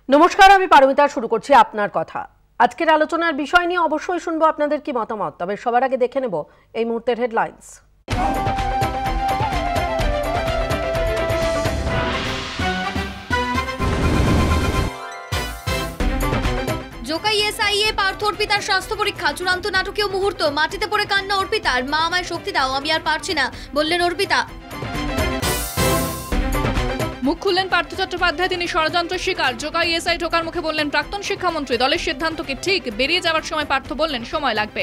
নমস্কার, আমি পারমিতা শুরু করছি আপনার কথা। আজকের আলোচনার বিষয় নিয়ে অবশ্যই শুনবো আপনাদের কি মতামত, তবে সবার আগে দেখে নেব এই মুহূর্তের হেডলাইন্স। জোকাই এসআইএ পার্থ অর্পিতার স্বাস্থ্য পরীক্ষা চূড়ান্ত নাটকীয় মুহূর্ত। মাটিতে পড়ে কান্না অর্পিতার। মা আমায় শক্তি দাও, আমি আর পারছি না বললেন অর্পিতা। মুখ খুললেন পার্থ চট্টোপাধ্যায়, তিনি ষড়যন্ত্র শিকার। জোকাই এসআই ঢোকার মুখে বললেন প্রাক্তন শিক্ষামন্ত্রী, দলের সিদ্ধান্ত কি ঠিক? বেরিয়ে যাওয়ার সময় পার্থ বললেন সময় লাগবে।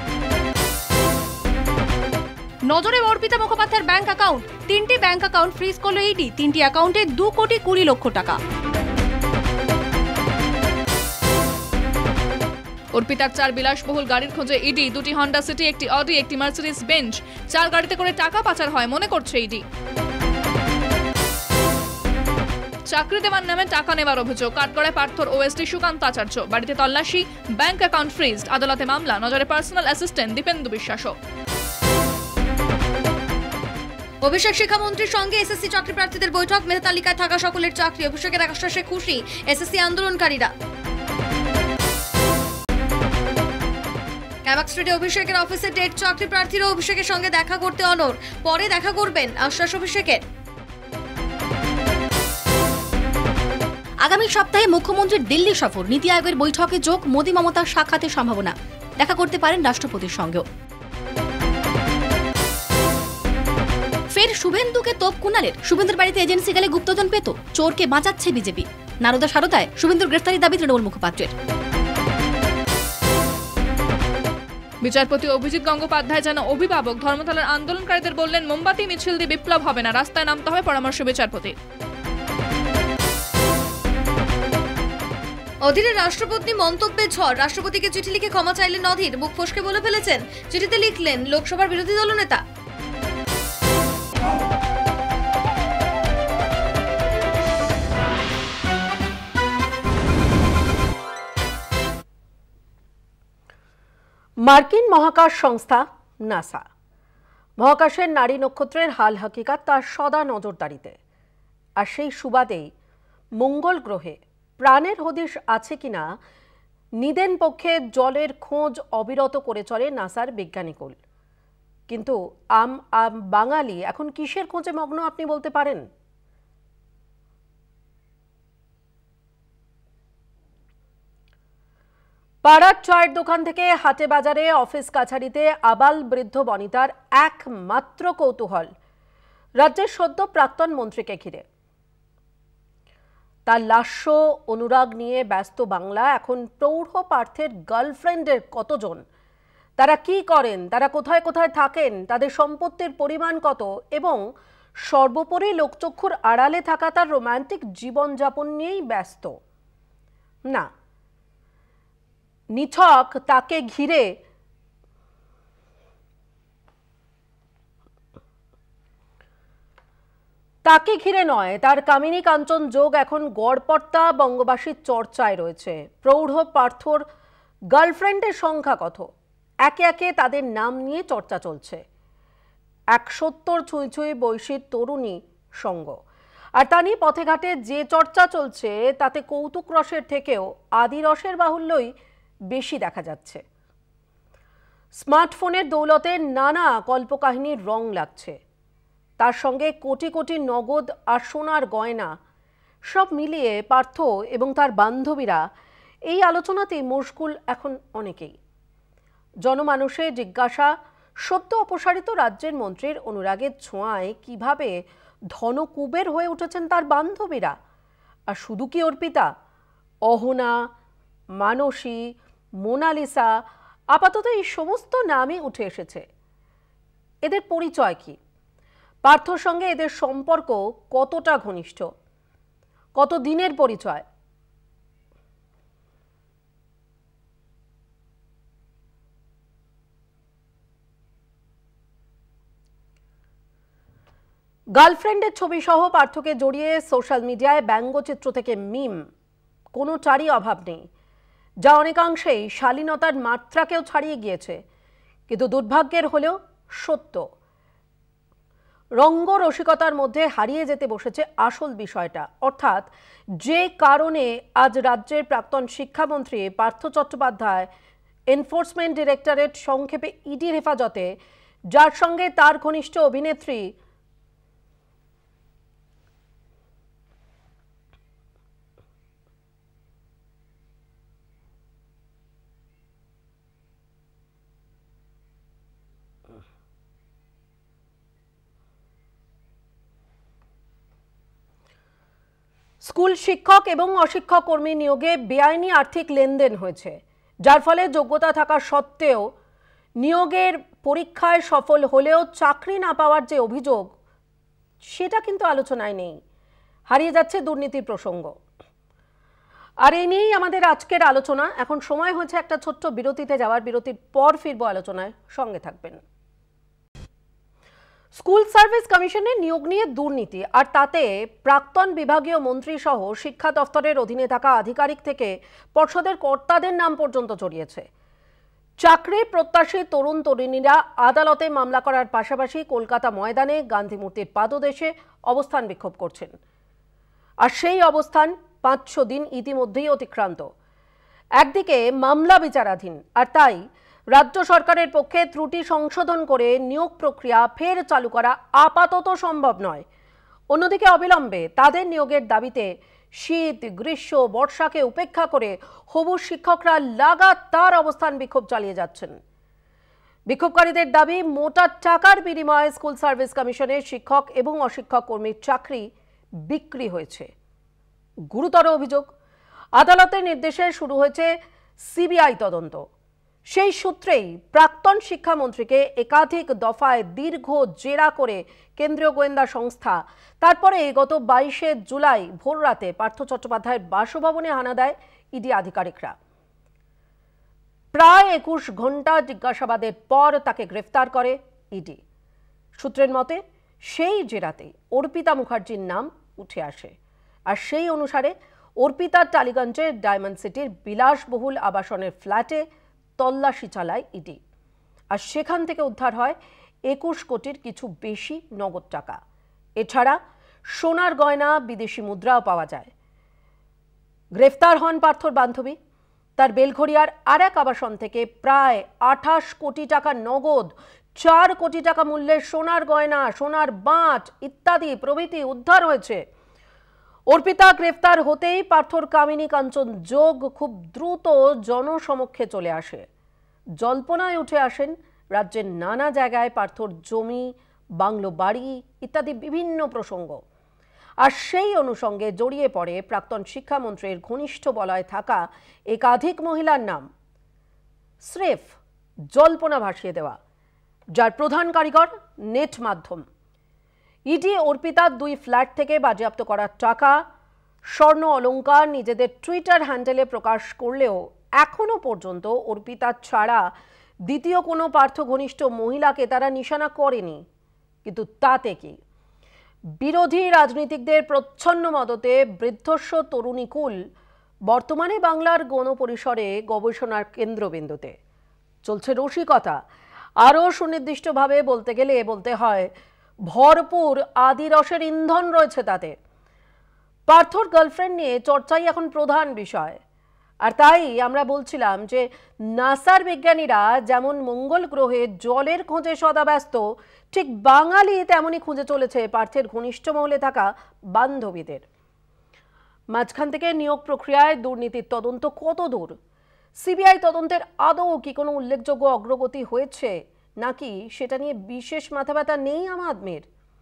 নজরে অর্পিতা মুখোপাধ্যায়ের ব্যাংক অ্যাকাউন্ট। 3টি ব্যাংক অ্যাকাউন্ট ফ্রিজ করল ইডি। 3টি অ্যাকাউন্টে 2,20,00,000 টাকা। অর্পিতার 4 বিলাসবহুল গাড়ির খোঁজে ইডি। 2টি হন্ডা সিটি, একটি অডি, একটি মার্সিডিজ বেঞ্চ। 4 গাড়িতে করে টাকা পাচার হয় মনে করছে ইডি। চাকরি দেওয়ার নামে টাকা নেওয়ার অভিযোগ। কাঠগড়ায় পার্থর ওএসডি সুকান্ত আচার্য। বাড়িতে তল্লাশি, ব্যাংক অ্যাকাউন্ট ফ্রিজড। আদালতে মামলা। নজরে পার্সোনাল অ্যাসিস্ট্যান্ট দীপেন্দু বিশ্বাসও। অভিষেক শিক্ষামন্ত্রীর সঙ্গে এসএসসি চাকরি প্রার্থীদের বৈঠক। মেধা তালিকায় থাকা সকলের চাকরি। অভিষেকের আশ্বাসে খুশি এসএসসি আন্দোলনকারীরা। ক্যামাক স্ট্রিটে অভিষেকের অফিসে ডেট। চাকরি প্রার্থীরা অভিষেকের সঙ্গে দেখা করতে অনড়। পরে দেখা করবেন আশ্বাস অভিষেকের। আগামী সপ্তাহে মুখ্যমন্ত্রীর দিল্লি সফর। নীতি আয়োগের বৈঠকে যোগ। মোদি মমতার সাক্ষাতের সম্ভাবনা। দেখা করতে পারেন রাষ্ট্রপতির সঙ্গেও। ফের শুভেন্দুকে তোপ কুণালের। শুভেন্দুর বাড়িতে এজেন্সি গেলে গুপ্তধন পেত। চোরকে বাঁচাচ্ছে বিজেপি। নারদা সারদায় শুভেন্দুর গ্রেফতারি দাবি তৃণমূল মুখপাত্রের। বিচারপতি অভিজিৎ গঙ্গোপাধ্যায় যেন অভিভাবক। ধর্মতলার আন্দোলনকারীদের বললেন মোমবাতি মিছিল দিয়ে বিপ্লব হবে না, রাস্তায় নামতে হবে পরামর্শ বিচারপতির। অধীরের রাষ্ট্রপতি মন্তব্যে ঝড়। রাষ্ট্রপতিকে চিঠি লিখে ক্ষমা চাইলেন অধীর। মুখ ফসকে বলে ফেলেছেন। চিঠিতে লিখলেন লোকসভার বিরোধী দলনেতা। মার্কিন মহাকাশ সংস্থা নাসা মহাকাশের নারী নক্ষত্রের হাল হাকিকাত তার সদা নজরদারিতে। আর সেই সুবাদেই মঙ্গল গ্রহে প্রাণের হদিশ আছে কিনা নিদেন পক্ষে জলের খোঁজ অবিরত করে চলে নাসার বিজ্ঞানীকুল। কিন্তু বাঙালি এখন কিসের খোঁজে মগ্ন আপনি বলতে পারেন? পাড়ার চায়ের দোকান থেকে হাটে বাজারে অফিস কাছারিতে আবাল বৃদ্ধ বনিতার একমাত্র কৌতূহল রাজ্যের সদ্য প্রাক্তন মন্ত্রীকে ঘিরে। তার লাস্য অনুরাগ নিয়ে ব্যস্ত বাংলা এখন প্রৌঢ় পার্থের গার্লফ্রেন্ডের কতজন, তারা কি করেন, তারা কোথায় কোথায় থাকেন, তাদের সম্পত্তির পরিমাণ কত, এবং সর্বোপরি লোকচক্ষুর আড়ালে থাকা তার রোমান্টিক জীবনযাপন নিয়েই ব্যস্ত। না, নিছক তাকে ঘিরে নয়, তার কামিনী কাঞ্চন যোগ এখন গড়পড়তা বঙ্গবাসীর চর্চায় রয়েছে। প্রৌঢ় পার্থর গার্লফ্রেন্ডের সংখ্যা কত? একে একে তাদের নাম নিয়ে চর্চা চলছে। 170 ছুঁই ছুঁই বয়সীর তরুণী সঙ্গ। আর তা নিয়ে পথে ঘাটে যে চর্চা চলছে তাতে কৌতুক রসের থেকেও আদি রসের বাহুল্যই বেশি দেখা যাচ্ছে। স্মার্টফোনের দৌলতে নানা কল্পকাহিনীর রং লাগছে। তার সঙ্গে কোটি কোটি নগদ আর সোনার গয়না। সব মিলিয়ে পার্থ এবং তার বান্ধবীরা এই আলোচনাতেই মশগুল এখন অনেকেই। জনমানুষের জিজ্ঞাসা, সদ্য অপসারিত রাজ্যের মন্ত্রীর অনুরাগের ছোঁয়ায় কিভাবে ধনকুবের হয়ে উঠেছেন তার বান্ধবীরা। আর শুধু কি অর্পিতা, অহনা, মানসী, মোনালিসা, আপাতত এই সমস্ত নামই উঠে এসেছে। এদের পরিচয় কি? পার্থর সঙ্গে এদের সম্পর্ক কতটা ঘনিষ্ঠ, কত দিনের পরিচয়? গার্লফ্রেন্ডের ছবি সহ পার্থকে জড়িয়ে সোশ্যাল মিডিয়ায় ব্যঙ্গচিত্র থেকে মিম কোনোটারই অভাব নেই, যা অনেকাংশেই শালীনতার মাত্রাকেও ছাড়িয়ে গিয়েছে। কিন্তু দুর্ভাগ্যের হলেও সত্য, রঙ্গ রসিকতার মধ্যে হারিয়ে যেতে বসেছে আসল বিষয়টা, অর্থাৎ যে কারণে আজ রাজ্যের প্রাক্তন শিক্ষামন্ত্রী পার্থ চট্টোপাধ্যায় এনফোর্সমেন্ট ডিরেক্টরেট সংক্ষেপে ইডির হেফাজতে, যার সঙ্গে তার ঘনিষ্ঠ অভিনেত্রী স্কুল শিক্ষক এবং অশিক্ষক কর্মী নিয়োগে বেআইনি আর্থিক লেনদেন হয়েছে, যার ফলে যোগ্যতা থাকা সত্ত্বেও নিয়োগের পরীক্ষায় সফল হলেও চাকরি না পাওয়ার যে অভিযোগ, সেটা কিন্তু আলোচনায় নেই। হারিয়ে যাচ্ছে দুর্নীতির প্রসঙ্গ। আর এই নিয়েই আমাদের আজকের আলোচনা। এখন সময় হয়েছে একটা ছোট্ট বিরতিতে যাওয়ার। বিরতির পর ফিরবো আলোচনায়, সঙ্গে থাকবেন। স্কুল সার্ভিস কমিশনে নিয়োগ নিয়ে দুর্নীতি, আর তাতে প্রাক্তন বিভাগীয় মন্ত্রী সহ শিক্ষা দফতরের অধীনে থাকা আধিকারিক থেকে পর্ষদের কর্তাদের নাম পর্যন্ত জড়িয়েছে। চাকরি প্রত্যাশী তরুণ তরুণীরা আদালতে মামলা করার পাশাপাশি কলকাতা ময়দানে গান্ধী মূর্তির পাদদেশে অবস্থান বিক্ষোভ করছেন। আর সেই অবস্থান 500 দিন ইতিমধ্যেই অতিক্রান্ত। একদিকে মামলা বিচারাধীন, আর তাই রাজ্য সরকারের পক্ষে ত্রুটি সংশোধন করে নিয়োগ প্রক্রিয়া ফের চালু করা আপাতত সম্ভব নয়। অন্যদিকে অবিলম্বে তাদের নিয়োগের দাবিতে শীত, গ্রীষ্ম, বর্ষাকে উপেক্ষা করে হবু শিক্ষকরা লাগাতার অবস্থান বিক্ষোভ চালিয়ে যাচ্ছেন। বিক্ষোভকারীদের দাবি, মোটা টাকার বিনিময়ে স্কুল সার্ভিস কমিশনের শিক্ষক এবং অশিক্ষক কর্মীর চাকরি বিক্রি হয়েছে। গুরুতর অভিযোগ, আদালতের নির্দেশে শুরু হয়েছে সিবিআই তদন্ত। সেই সূত্রেই প্রাক্তন শিক্ষামন্ত্রীকে একাধিক দফায় দীর্ঘ জেরা করে কেন্দ্রীয় গোয়েন্দা সংস্থা, তারপরে গত 22শে জুলাই ভোররাতে পার্থ চট্টোপাধ্যায়ের বাসভবনে হানা দেয় ইডি আধিকারিকরা। প্রায় 21 ঘন্টা জিজ্ঞাসাবাদের পর তাকে গ্রেফতার করে ইডি। সূত্রের মতে সেই জেরাতে অর্পিতা মুখার্জির নাম উঠে আসে, আর সেই অনুসারে অর্পিতার টালিগঞ্জের ডায়মন্ড সিটির বিলাসবহুল আবাসনের ফ্ল্যাটে তল্লাশি চালায় ইডি। আর সেখান থেকে উদ্ধার হয় 21 কোটির কিছু বেশি নগদ টাকা। এছাড়া সোনার গয়না, বিদেশি মুদ্রাও পাওয়া যায়। গ্রেফতার হন পার্থর বান্ধবী। তার বেলঘড়িয়ার আর এক আবাসন থেকে প্রায় 28 কোটি টাকা নগদ, 4 কোটি টাকা মূল্যের সোনার গয়না, সোনার বাঁট ইত্যাদি প্রভৃতি উদ্ধার হয়েছে। অর্পিতা গ্রেফতার হতেই পার্থর কামিনী কাঞ্চন যোগ খুব দ্রুত জনসমক্ষে চলে আসে। জল্পনায় উঠে আসেন রাজ্যের নানা জায়গায় পার্থর জমি, বাংলো, বাড়ি ইত্যাদি বিভিন্ন প্রসঙ্গ। আর সেই অনুষঙ্গে জড়িয়ে পড়ে প্রাক্তন শিক্ষামন্ত্রীর ঘনিষ্ঠ বলয়ে থাকা একাধিক মহিলার নাম। স্রেফ জল্পনা ভাসিয়ে দেওয়া, যার প্রধান কারিগর নেট মাধ্যম। ইডি অর্পিতার 2 ফ্ল্যাট থেকে বাজেয়াপ্ত করা টাকা, স্বর্ণ অলংকার নিজেদের টুইটার হ্যান্ডেলে প্রকাশ করলেও এখনো পর্যন্ত অর্পিতা ছাড়া দ্বিতীয় কোনো পার্থ ঘনিষ্ঠ মহিলাকে তারা নিশানা করেনি। কিন্তু তাতে কি, বিরোধী রাজনীতিকদের প্রচ্ছন্ন মদতে বৃদ্ধস্ব তরুণীকুল বর্তমানে বাংলার গণপরিসরে গবেষণার কেন্দ্রবিন্দুতে। চলছে রসিকতা, আরও সুনির্দিষ্টভাবে বলতে গেলে বলতে হয় ভরপুর আদি রসের ইন্ধন রয়েছে তাতে। পার্থর গার্লফ্রেন্ড নিয়ে চর্চাই এখন প্রধান বিষয়। আর তাই আমরা বলছিলাম যে নাসার বিজ্ঞানীরা যেমন মঙ্গল গ্রহে জলের খোঁজে সদা ব্যস্ত, ঠিক বাঙালি তেমনই খুঁজে চলেছে পার্থের ঘনিষ্ঠ মহলে থাকা বান্ধবীদের। মাঝখান থেকে নিয়োগ প্রক্রিয়ায় দুর্নীতির তদন্ত কত দূর? সিবিআই তদন্তের আদৌ কি কোনো উল্লেখযোগ্য অগ্রগতি হয়েছে, নাকি সেটা নিয়ে বিশেষ মাথা ব্যথা নেই আম আদমির?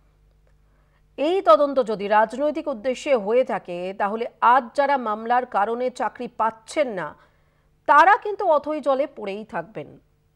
এই তদন্ত যদি রাজনৈতিক উদ্দেশ্যে হয়ে থাকে, তাহলে আজ যারা মামলার কারণে চাকরি পাচ্ছেন না, তারা কিন্তু অথই জলে পড়েই থাকবেন।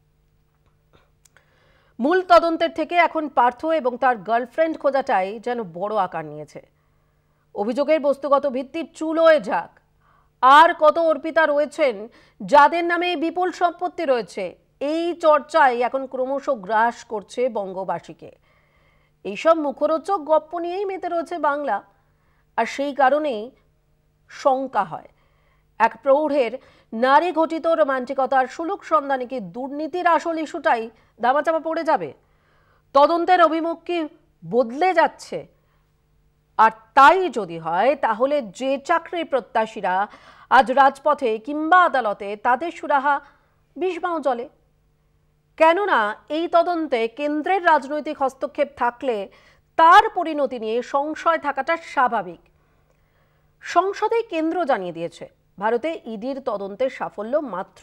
মূল তদন্তের থেকে এখন পার্থ এবং তার গার্লফ্রেন্ড খোঁজাটাই যেন বড় আকার নিয়েছে। অভিযোগের বস্তুগত ভিত্তির চুলোয় যাক। আর কত অর্পিতা রয়েছেন যাদের নামে বিপুল সম্পত্তি রয়েছে, এই চর্চাই এখন ক্রমশ গ্রাস করছে বঙ্গবাসীকে। এইসব মুখরোচক গপ্প নিয়েই মেতে রয়েছে বাংলা। আর সেই কারণেই শঙ্কা হয়, এক প্রৌঢ়ের নারী ঘটিত রোমান্টিকতার সুলুক সন্ধানে কি দুর্নীতির আসল ইস্যুটাই দামাচাপা পড়ে যাবে? তদন্তের অভিমুখ কি বদলে যাচ্ছে। আর তাই যদি হয় তাহলে যে চাকরির প্রত্যাশীরা আজ রাজপথে কিংবা আদালতে, তাদের সুরাহা বিষবাও জলে। কেননা এই তদন্তে কেন্দ্রের রাজনৈতিক হস্তক্ষেপ থাকলে তার পরিণতি নিয়ে সংশয় থাকাটা স্বাভাবিক। সংসদে কেন্দ্র জানিয়ে দিয়েছে ভারতে ইডির তদন্তের সাফল্য মাত্র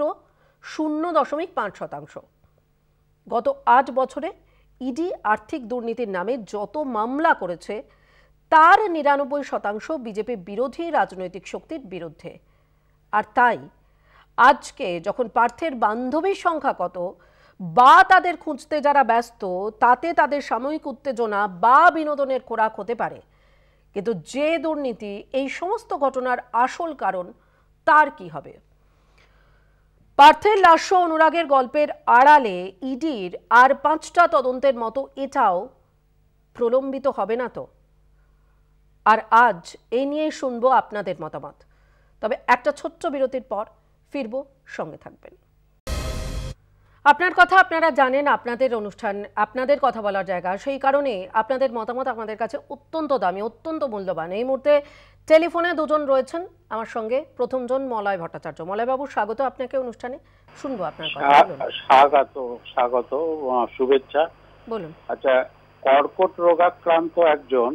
0.5%। গত 8 বছরে ইডি আর্থিক দুর্নীতির নামে যত মামলা করেছে তার 99% বিজেপি বিরোধী রাজনৈতিক শক্তির বিরুদ্ধে। আর তাই আজকে যখন পার্থের বান্ধবীর সংখ্যা কত বা তাদের খুঁজতে যারা ব্যস্ত, তাতে তাদের সাময়িক উত্তেজনা বা বিনোদনের খোরাক হতে পারে, কিন্তু যে দুর্নীতি এই সমস্ত ঘটনার আসল কারণ, তার কি হবে? পার্থের লাস্য অনুরাগের গল্পের আড়ালে ইডির আর 5টা তদন্তের মতো এটাও প্রলম্বিত হবে না তো? আর আজ এই নিয়ে শুনবো আপনাদের মতামত। তবে একটা ছোট্ট বিরতির পর ফিরবো, সঙ্গে থাকবেন। আপনার কথা আপনারা জানেন, আপনাদের অনুষ্ঠান, আপনাদের কথা বলার জায়গা, সেই কারণে আপনাদের মতামত আমাদের কাছে অত্যন্ত দামি, অত্যন্ত মূল্যবান। এই মুহূর্তে টেলিফোনে দুজন রয়েছেন আমার সঙ্গে। প্রথমজন মলয় ভট্টাচার্য। মলয়বাবু, স্বাগত আপনাকে অনুষ্ঠানে, শুনবো আপনার কথা। স্বাগত, শুভেচ্ছা। বলুন। আচ্ছা, কর্কট রোগাক্রান্ত একজন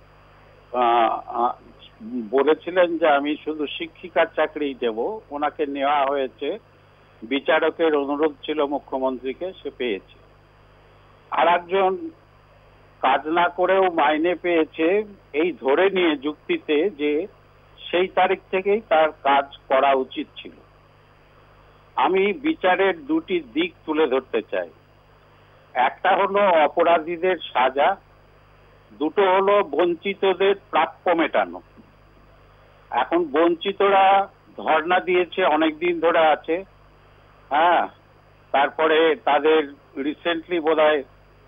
বলেছিলেন যে আমি শুধু শিক্ষিকার চাকরি দেব, ওনাকে নেওয়া হয়েছে, বিচারকের অনুরোধ ছিল মুখ্যমন্ত্রীকে, সে পেয়েছে। আর একজন কাজ না করেও মাইনে পেয়েছে এই ধরে নিয়ে যুক্তিতে যে সেই তারিখ থেকেই তার কাজ করা উচিত ছিল। আমি বিচারের দুটি দিক তুলে ধরতে চাই। একটা হলো অপরাধীদের সাজা, দুটো হলো বঞ্চিতদের প্রাপ্য মেটানো। এখন বঞ্চিতরা ধর্ণা দিয়েছে, অনেকদিন ধরে আছে। হ্যাঁ, তারপরে তাদের রিসেন্টলি বোধহয়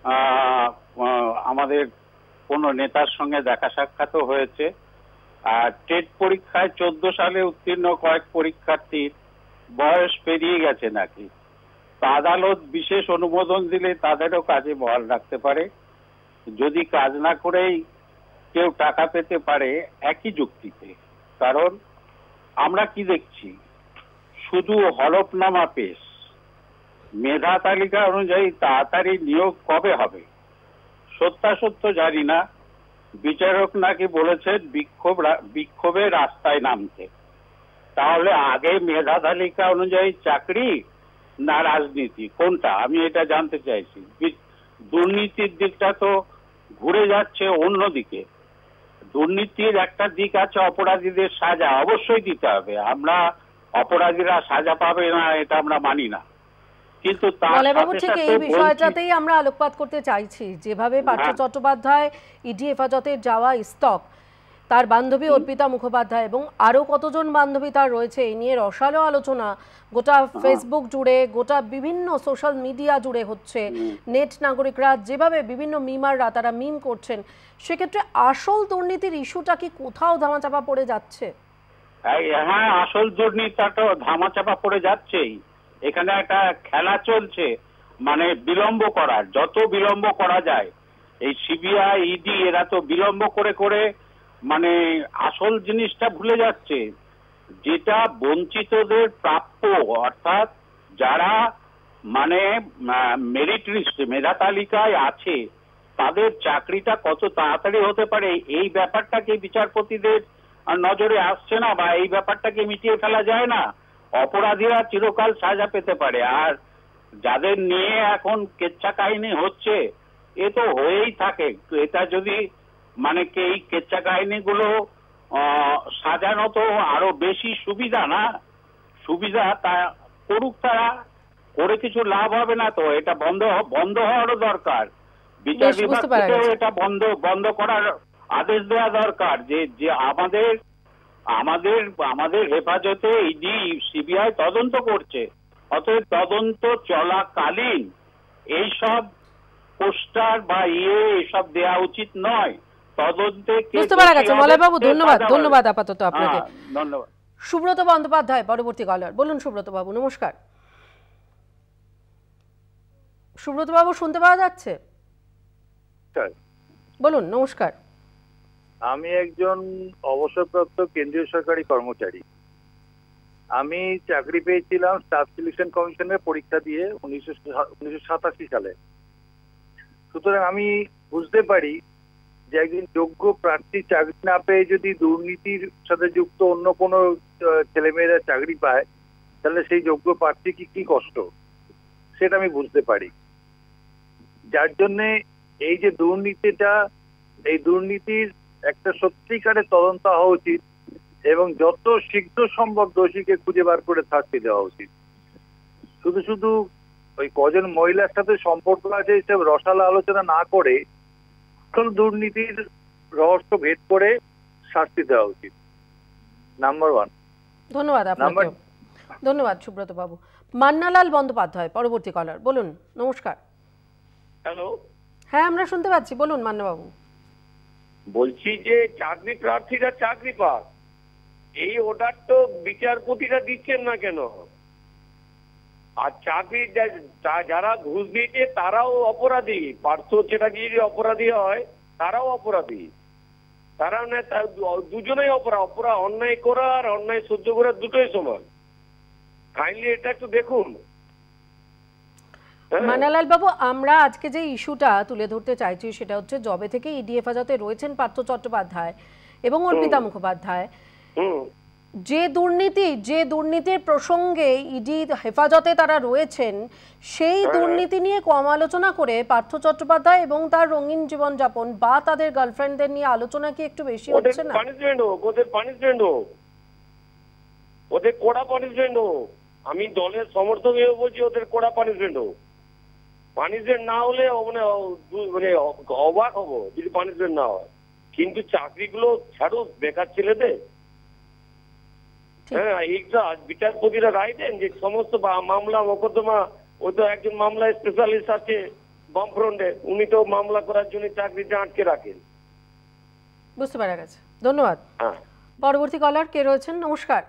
আমাদের কোন নেতার সঙ্গে দেখা সাক্ষাৎও হয়েছে। আর টেট পরীক্ষায় 14 সালে উত্তীর্ণ কয়েক পরীক্ষার্থীর বয়স পেরিয়ে গেছে নাকি, আদালত বিশেষ অনুমোদন দিলে তাদেরও কাজে বহাল রাখতে পারে। যদি কাজ না করেই কেউ টাকা পেতে পারে একই যুক্তিতে। কারণ আমরা কি দেখছি, শুধু হলফনামা পেশ, মেধা তালিকা অনুযায়ী তাড়াতাড়ি নিয়োগ কবে হবে সত্যাসত্য জানি না। বিচারক নাকি বলেছেন বিক্ষোভে রাস্তায় নামতে। তাহলে আগে মেধা তালিকা অনুযায়ী চাকরি না রাজনীতি, কোনটা? আমি এটা জানতে চাইছি। দুর্নীতির দিকটা তো ঘুরে যাচ্ছে অন্যদিকে। দুর্নীতির একটা দিক আছে অপরাধীদের সাজা, অবশ্যই দিতে হবে। আমরা অপরাধীরা সাজা পাবে না এটা আমরা মানি না, কিন্তু মলয়বাবু ঠিক এই বিষয়টাতেই আমরা আলোকপাত করতে চাইছি। যেভাবে পার্থ চট্টোপাধ্যায় ইডি হেফাজতে যাওয়া স্তক, তার বান্ধবী অর্পিতা মুখোপাধ্যায় এবং আরো কতজন বান্ধবী তার রয়েছে, এই নিয়ে রসালো আলোচনা গোটা ফেসবুক জুড়ে, গোটা বিভিন্ন সোশ্যাল মিডিয়া জুড়ে হচ্ছে। নেট নাগরিকরা যেভাবে বিভিন্ন মিমাররা তারা মিম করছেন, সেক্ষেত্রে আসল দুর্নীতির ইস্যুটা কি কোথাও ধামাচাপা পড়ে যাচ্ছে? হ্যাঁ, আসল দুর্নীতিটা তো ধামাচাপা পড়ে যাচ্ছেই। এখানে একটা খেলা চলছে, মানে বিলম্ব করার, যত বিলম্ব করা যায়। এই সিবিআই, ইডি এরা তো বিলম্ব করে করে মানে আসল জিনিসটা ভুলে যাচ্ছে, যেটা বঞ্চিতদের প্রাপ্য। অর্থাৎ যারা মানে মেরিট লিস্টে, মেধা তালিকায় আছে, তাদের চাকরিটা কত তাড়াতাড়ি হতে পারে এই ব্যাপারটাকে বিচারপতিদের নজরে আসছে না, বা এই ব্যাপারটাকে মিটিয়ে ফেলা যায় না। অপরাধীরা চিরকাল সাজা পেতে পারে, আর যাদের নিয়ে এখন কেচ্ছা কাহিনী হচ্ছে এ তো হয়েই থাকে। এটা যদি মানে এই কেচ্ছা কাহিনীগুলো সাজানো তো আরো বেশি সুবিধা না, সুবিধা তা করুক তারা, করে কিছু লাভ হবে না তো। এটা বন্ধ হওয়ারও দরকার। বিচার বিভাগ থেকেও এটা বন্ধ করার আদেশ দেওয়া দরকার, যে আমাদের হেফাজতে ইডি সিবিআই তদন্ত করছে, অতএব তদন্ত চলাকালীন এইসব পোস্টার বা এসব দেওয়া উচিত নয়। তদন্তে বুঝতে পারা গেছে। মলয়বাবু ধন্যবাদ আপাতত আপনাকে। ধন্যবাদ। সুব্রত বন্দ্যোপাধ্যায় পরবর্তী কলার। বলুন সুব্রত বাবু। নমস্কার সুব্রত বাবু, শুনতে পাওয়া যাচ্ছে? বলুন। নমস্কার। আমি একজন অবসরপ্রাপ্ত কেন্দ্রীয় সরকারি কর্মচারী। আমি চাকরি পেয়েছিলাম স্টাফ সিলেকশন কমিশনের পরীক্ষা দিয়ে 1987 সালে। সুতরাং আমি বুঝতে পারি যে একজন যোগ্য প্রার্থী চাকরি না পেয়ে যদি দুর্নীতির সাথে যুক্ত অন্য কোনো ছেলেমেয়েরা চাকরি পায়, তাহলে সেই যোগ্য প্রার্থী কি কষ্ট, সেটা আমি বুঝতে পারি। যার জন্য এই যে দুর্নীতিটা, এই দুর্নীতির একটা সত্যিকারের তদন্ত হওয়া উচিত এবং যত শীঘ্র সম্ভব দোষীকে খুঁজে বার করে শাস্তি দেওয়া উচিত। শুধু শুধু ওই কজন মহিলার সাথে সম্পর্ক আছে এইসব রসালো আলোচনা না করে দুর্নীতির রহস্য ভেদ করে শাস্তি দেওয়া উচিত। নাম্বার 1। ধন্যবাদ আপনাকে। ধন্যবাদ সুব্রত বাবু। মান্নালাল বন্দ্যোপাধ্যায় পরবর্তী কলার। বলুন। নমস্কার। হ্যালো। হ্যাঁ, আমরা শুনতে পাচ্ছি। বলুন মান্নাবাবু। বলছি যে চাকরি প্রার্থীরা চাকরি পাক, এই অর্ডার তো বিচারপতিরা দিচ্ছেন না কেন? আর চাকরি যারা ঘুষ দিয়েছে তারাও অপরাধী। পার্থ চ্যাটার্জি যদি অপরাধী হয় তারাও অপরাধী। তারা না, দুজনেই অপরাধ। অন্যায় করা আর অন্যায় সহ্য করা দুটোই সমান। কাইন্ডলি এটা একটু দেখুন। মান্নালাল বাবু, আমরা আজকে যে ইস্যুটা তুলে ধরতে চাইছি সেটা হচ্ছে জবে থেকে ইডি হেফাজতে রয়েছেন পার্থ চট্টোপাধ্যায় এবং অর্পিতা মুখোপাধ্যায়, যে দুর্নীতির প্রসঙ্গে ইডি হেফাজতে তারা রয়েছেন, সেই দুর্নীতি নিয়ে কম আলোচনা করে পার্থ চট্টোপাধ্যায় এবং তার রঙিন জীবনযাপন বা তাদের গার্লফ্রেন্ডদের নিয়ে আলোচনা কি একটু বেশি হচ্ছে না? ওদের পানিশমেন্ট হোক, ওদের কড়া পানিশমেন্ট হোক। আমি দলের সমর্থক হয়ে বলছি ওদের কড়া পানিশমেন্ট হোক। পানিশমেন্ট না হলে মানে অবাক হবো যদি পানিশমেন্ট না হয়। কিন্তু চাকরিগুলো ছাড়ো বেকার ছেলেদের। হ্যাঁ, এইটা বিচারপতিরা রায় দেন যে সমস্ত মামলা মোকদ্দমা, ওই তো একজন মামলা স্পেশালিস্ট আছে বামফ্রন্টের, উনি তো মামলা করার জন্য চাকরিটা আটকে রাখেন। বুঝতে পারা গেছে। ধন্যবাদ। পরবর্তী কলার কে রয়েছেন? নমস্কার।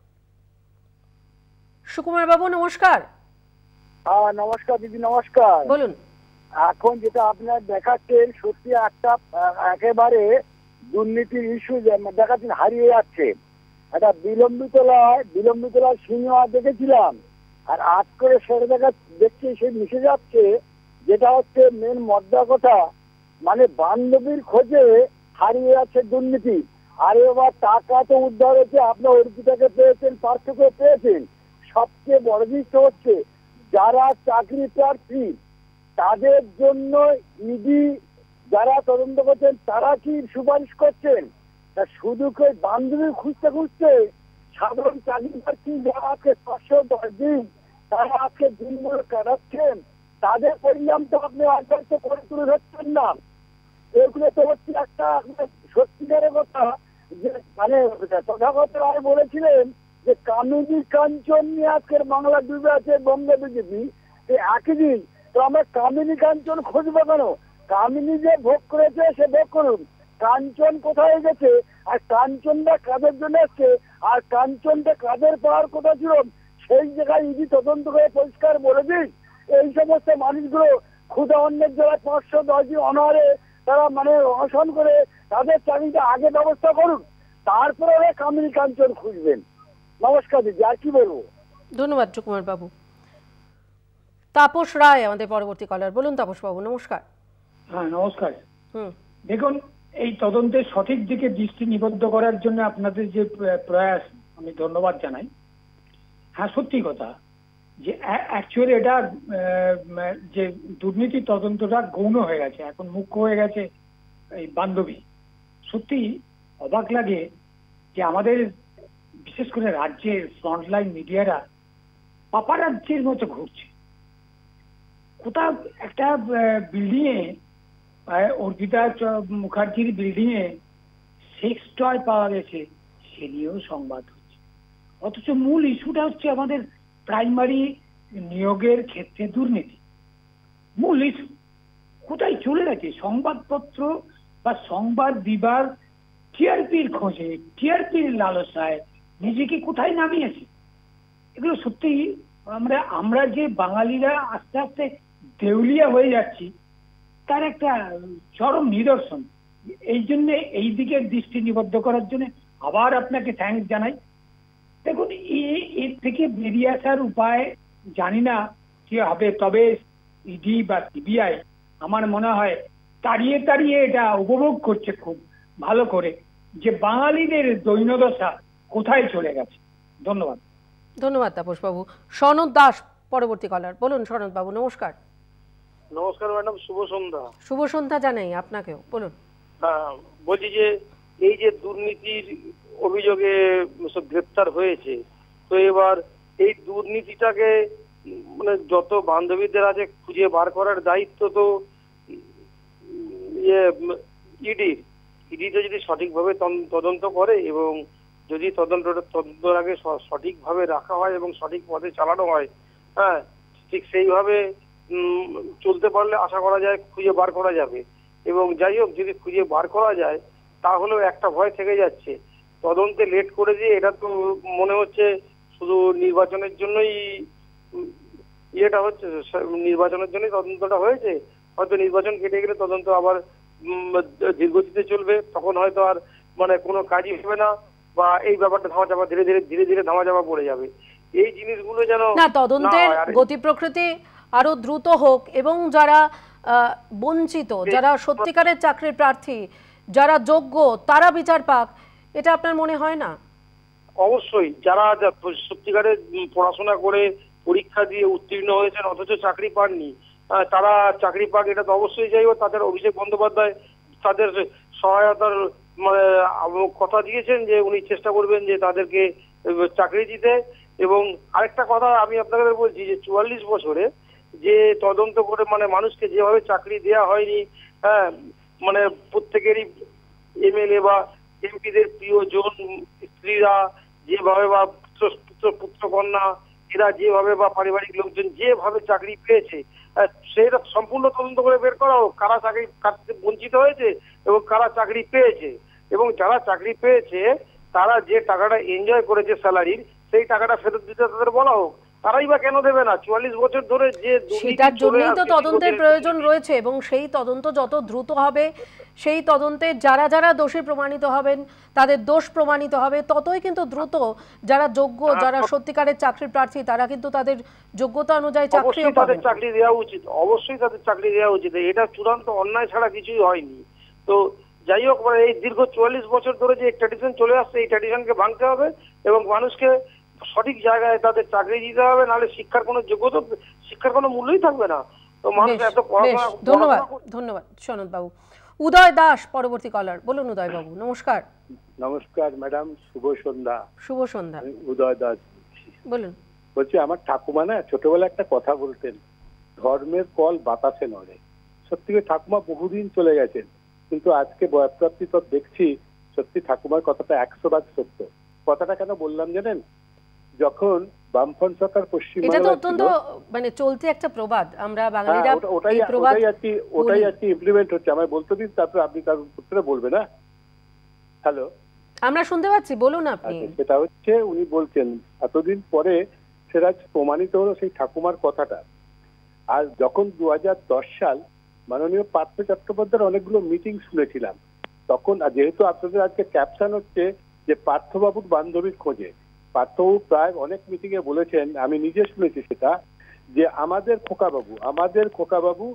সুকুমার বাবু নমস্কার। নমস্কার দিদি। নমস্কার। বলুন। এখন যেটা আপনার দেখাচ্ছেন সত্যি একটা একেবারে দুর্নীতির ইস্যু দেখাচ্ছেন, হারিয়ে যাচ্ছে। একটা বিলম্বিতলা সিনেমা দেখেছিলাম, আর আজ করে সেটা দেখছি সে মিশে যাচ্ছে। যেটা হচ্ছে মেন মদ্দা কথা, মানে বান্ধবীর খোঁজে হারিয়ে যাচ্ছে দুর্নীতি। আর এবার টাকা তো উদ্ধার হয়েছে, আপনার অর্পিতাকে পেয়েছেন, পার্থকে পেয়েছেন। সবচেয়ে বড় জিনিস হচ্ছে যারা চাকরি প্রার্থী তাদের জন্য ইডি যারা তদন্ত করছেন তারা কি সুপারিশ করছেন? শুধু কেউ বান্ধবী খুঁজতে খুঁজতে সাধারণ চাকরি প্রার্থী যারা আজকে 510 দিন তারা আজকে দিনগুলো কাটাচ্ছেন, তাদের পরিণাম তো আপনি অন্তত করে তুলে ধরছেন না। এগুলো তো হচ্ছে একটা সত্যিকারের কথা যে মানে তথাগত রায় বলেছিলেন যে কামিনী কাঞ্চন নিয়ে আজকের বাংলা ডুবে আছে বঙ্গে বিজেপি। একই দিন তো আমরা কামিনী কাঞ্চন খুঁজবো কেন? কামিনী যে ভোগ করেছে সে ভোগ করুন, কাঞ্চন কোথায় গেছে আর কাঞ্চনটা কাদের জন্য এসছে আর কাঞ্চনটা কাদের পাওয়ার কথা ছিল সেই জায়গায় ইডি তদন্ত করে পরিষ্কার বলে দিন। এই সমস্ত মানুষগুলো ক্ষুধা অন্যের যারা 510 দিন অনারে তারা মানে অনশন করে তাদের চাকরিটা আগে ব্যবস্থা করুন, তারপরে ওরা কামিনী কাঞ্চন খুঁজবেন। নমস্কার দিদি, আর কি বলবো। ধন্যবাদ সুকুমার বাবু। তাপস রায় আমাদের পরবর্তী কলার। বলুন তাপস বাবু। নমস্কার। হ্যাঁ নমস্কার। দেখুন, এই তদন্তের সঠিক দিকে দৃষ্টি নিবদ্ধ করার জন্য আপনাদের যে প্রয়াস আমি ধন্যবাদ জানাই। হ্যাঁ, সত্যি কথা যে অ্যাকচুয়ালি এটা যে দুর্নীতি তদন্তটা গৌণ হয়ে গেছে, এখন মুখ্য হয়ে গেছে এই বান্ধবী। সত্যি অবাক লাগে যে আমাদের বিশেষ করে রাজ্যের ফ্রন্টলাইন মিডিয়ারা পাপারাজ্যের মতো ঘুরছে। কোথাও একটা বিল্ডিং এ অর্পিতা মুখার্জির বিল্ডিং এ সেক্স টয় পাওয়া গেছে, সে নিয়েও সংবাদ হচ্ছে। অথচ মূল ইস্যুটা হচ্ছে আমাদের প্রাইমারি নিয়োগের ক্ষেত্রে দুর্নীতি। মূল ইস্যু কোথায় চলে গেছে? সংবাদপত্র বা সংবাদ দিবার টিআরপির খোঁজে, টিআরপির লালসায় নিজেকে কোথায় নামিয়েছে। এগুলো সত্যি আমরা যে বাঙালিরা আস্তে আস্তে দেউলিয়া হয়ে যাচ্ছি, তার একটা চরম নিদর্শন। এই জন্য এই দিকে দৃষ্টি নিবদ্ধ করার জন্য আবার আপনাকে থ্যাঙ্কস জানাই। দেখুন এর থেকে বেরিয়ে আসার উপায় জানি না কি হবে, তবে ইডি বা সিবিআই আমার মনে হয় তাড়িয়ে তাড়িয়ে এটা উপভোগ করছে খুব ভালো করে যে বাঙালিদের দৈন্যদশা কোথায় চলে গেছে। ধন্যবাদ। ধন্যবাদ তাপস বাবু। সনদ দাস পরবর্তী কলার। বলুন সনদ বাবু, নমস্কার। নমস্কার ম্যাডাম, শুভ সন্ধ্যা। শুভ সন্ধ্যা জানাই আপনাকেও, বলুন। হ্যাঁ, বলছি যে এই যে দুর্নীতির অভিযোগে সব গ্রেপ্তার হয়েছে, তো এবার এই দুর্নীতিটাকে মানে যত বান্ধবীদের আছে খুঁজে বার করার দায়িত্ব তো ইডিতে যদি সঠিকভাবে তদন্ত করে এবং যদি তদন্তের আগে সঠিকভাবে রাখা হয় এবং সঠিক পথে চালানো হয়, হ্যাঁ, ঠিক সেইভাবে চলতে পারলে আশা করা যায় খুঁজে বার করা যাবে। এবং যাই হোক, যদি খুঁজে বার করা যায় তাহলেও একটা ভয় থেকে যাচ্ছে, তদন্তে লেট করে দিয়ে এটা তো মনে হচ্ছে শুধু নির্বাচনের জন্যই ইয়েটা হচ্ছে, নির্বাচনের জন্যই তদন্তটা হয়েছে। হয়তো নির্বাচন কেটে গেলে তদন্ত আবার ধীরগতিতে চলবে, তখন হয়তো আর মানে কোনো কাজই হবে না, বা এই ব্যাপারটা ধামাচাপা ধীরে ধীরে ধামাচাপা পড়ে যাবে। এই জিনিসগুলো যেন না, তদন্তের গতি প্রকৃতি আরো দ্রুত হোক এবং যারা বঞ্চিত, যারা সত্যিকারের চাকরির প্রার্থী, যারা যোগ্য, তারা বিচার পাক, এটা আপনার মনে হয় না? অবশ্যই, যারা সত্যিকারের পড়াশোনা করে পরীক্ষা দিয়ে উত্তীর্ণ হয়েছেন অথচ চাকরি পাননি, তারা চাকরি পাক, এটা তো অবশ্যই চাইব। তাদের অভিষেক বন্দ্যোপাধ্যায় তাদের সহায়তার মানে কথা দিয়েছেন যে উনি চেষ্টা করবেন যে তাদেরকে চাকরি দিতে। এবং আরেকটা কথা আমি আপনাদের বলছি যে 44 বছরে যে তদন্ত করে মানে মানুষকে যেভাবে চাকরি দেওয়া হয়নি, হ্যাঁ, মানে প্রত্যেকেরই এমএলএ বা এমপিদের প্রিয়জন স্ত্রীরা যেভাবে বা পুত্র কন্যা এরা যেভাবে বা পারিবারিক লোকজন যেভাবে চাকরি পেয়েছে, সেটা সম্পূর্ণ তদন্ত করে বের করা হোক, কারা চাকরি বঞ্চিত হয়েছে এবং কারা চাকরি পেয়েছে। এবং যারা চাকরি পেয়েছে তারা যে টাকাটা এনজয় করেছে স্যালারির, সেই টাকাটা ফেরত দিতে তাদের বলা হোক। তারাই বা কেন দেবে না? 44 বছর ধরে যে সেটার জন্যই তো তদন্তের প্রয়োজন রয়েছে এবং সেই তদন্ত যত দ্রুত হবে, সেই তদন্তে যারা যারা দোষী প্রমাণিত হবেন তাদের দোষ প্রমাণিত হবে, ততই কিন্তু দ্রুত যারা যোগ্য, যারা সত্যিকারের চাকরির প্রার্থী, তারা কিন্তু তাদের যোগ্যতা অনুযায়ী চাকরিও পাবেন। চাকরি দেওয়া উচিত, অবশ্যই তাদের চাকরি দেওয়া উচিত। এটা চূড়ান্ত অন্যায় ছাড়া কিছুই হয়নি। তো যাই হোক, এই দীর্ঘ 44 বছর ধরে যে ট্র্যাডিশন চলে আসছে, এই ট্র্যাডিশনকে ভাঙতে হবে এবং মানুষকে সঠিক জায়গায় তাদের চাকরি দিতে হবে, নাহলে শিক্ষার কোনো যোগ্যতা, শিক্ষার কোনো মূল্যই থাকবে না। তো মানুষ এত পড়াশোনা। ধন্যবাদ, ধন্যবাদ সনদ বাবু। উদয় দাস পরবর্তী কলার। বলুন উদয় বাবু, নমস্কার। নমস্কার ম্যাডাম, শুভ সন্ধ্যা। শুভ সন্ধ্যা। উদয় দাস বলুন। বলছি, আমার ঠাকুমা না ছোটবেলা একটা কথা বলতেন, ধর্মের কল বাতাসে নড়ে। সত্যি ঠাকুমা বহুদিন চলে গেছেন, কিন্তু আজকে বয়প্রাপ্তি তো দেখছি সত্যি ঠাকুমার কথাটা 100 ভাগ সত্য। কথাটা কেন বললাম জানেন? যখন বামফ্রন্ট সরকার এটা তো অত্যন্ত মানে চলতি একটা প্রবাদ, আমরা বাঙালিরা এই প্রবাদ ওটাই আর কি ইমপ্লিমেন্ট হচ্ছে। আমায় বলতে দিন, তারপর আপনি তার উত্তরে বলবেন। না, হ্যালো, আমরা শুনতে পাচ্ছি, বলুন আপনি। সেটা হচ্ছে উনি বলছেন এতদিন পরে সেটা প্রমাণিত হলো সেই ঠাকুমার কথাটা। আর যখন 2010 সাল মাননীয় পার্থ চট্টোপাধ্যায়ের অনেকগুলো মিটিং শুনেছিলাম, তখন যেহেতু আপনাদের আজকে ক্যাপশন হচ্ছে যে পার্থবাবুর বান্ধবীর খোঁজে, পার্থবাবু প্রায় অনেক মিটিং এ বলেছেন, আমি নিজে শুনেছি সেটা, যে আমাদের খোকাবাবু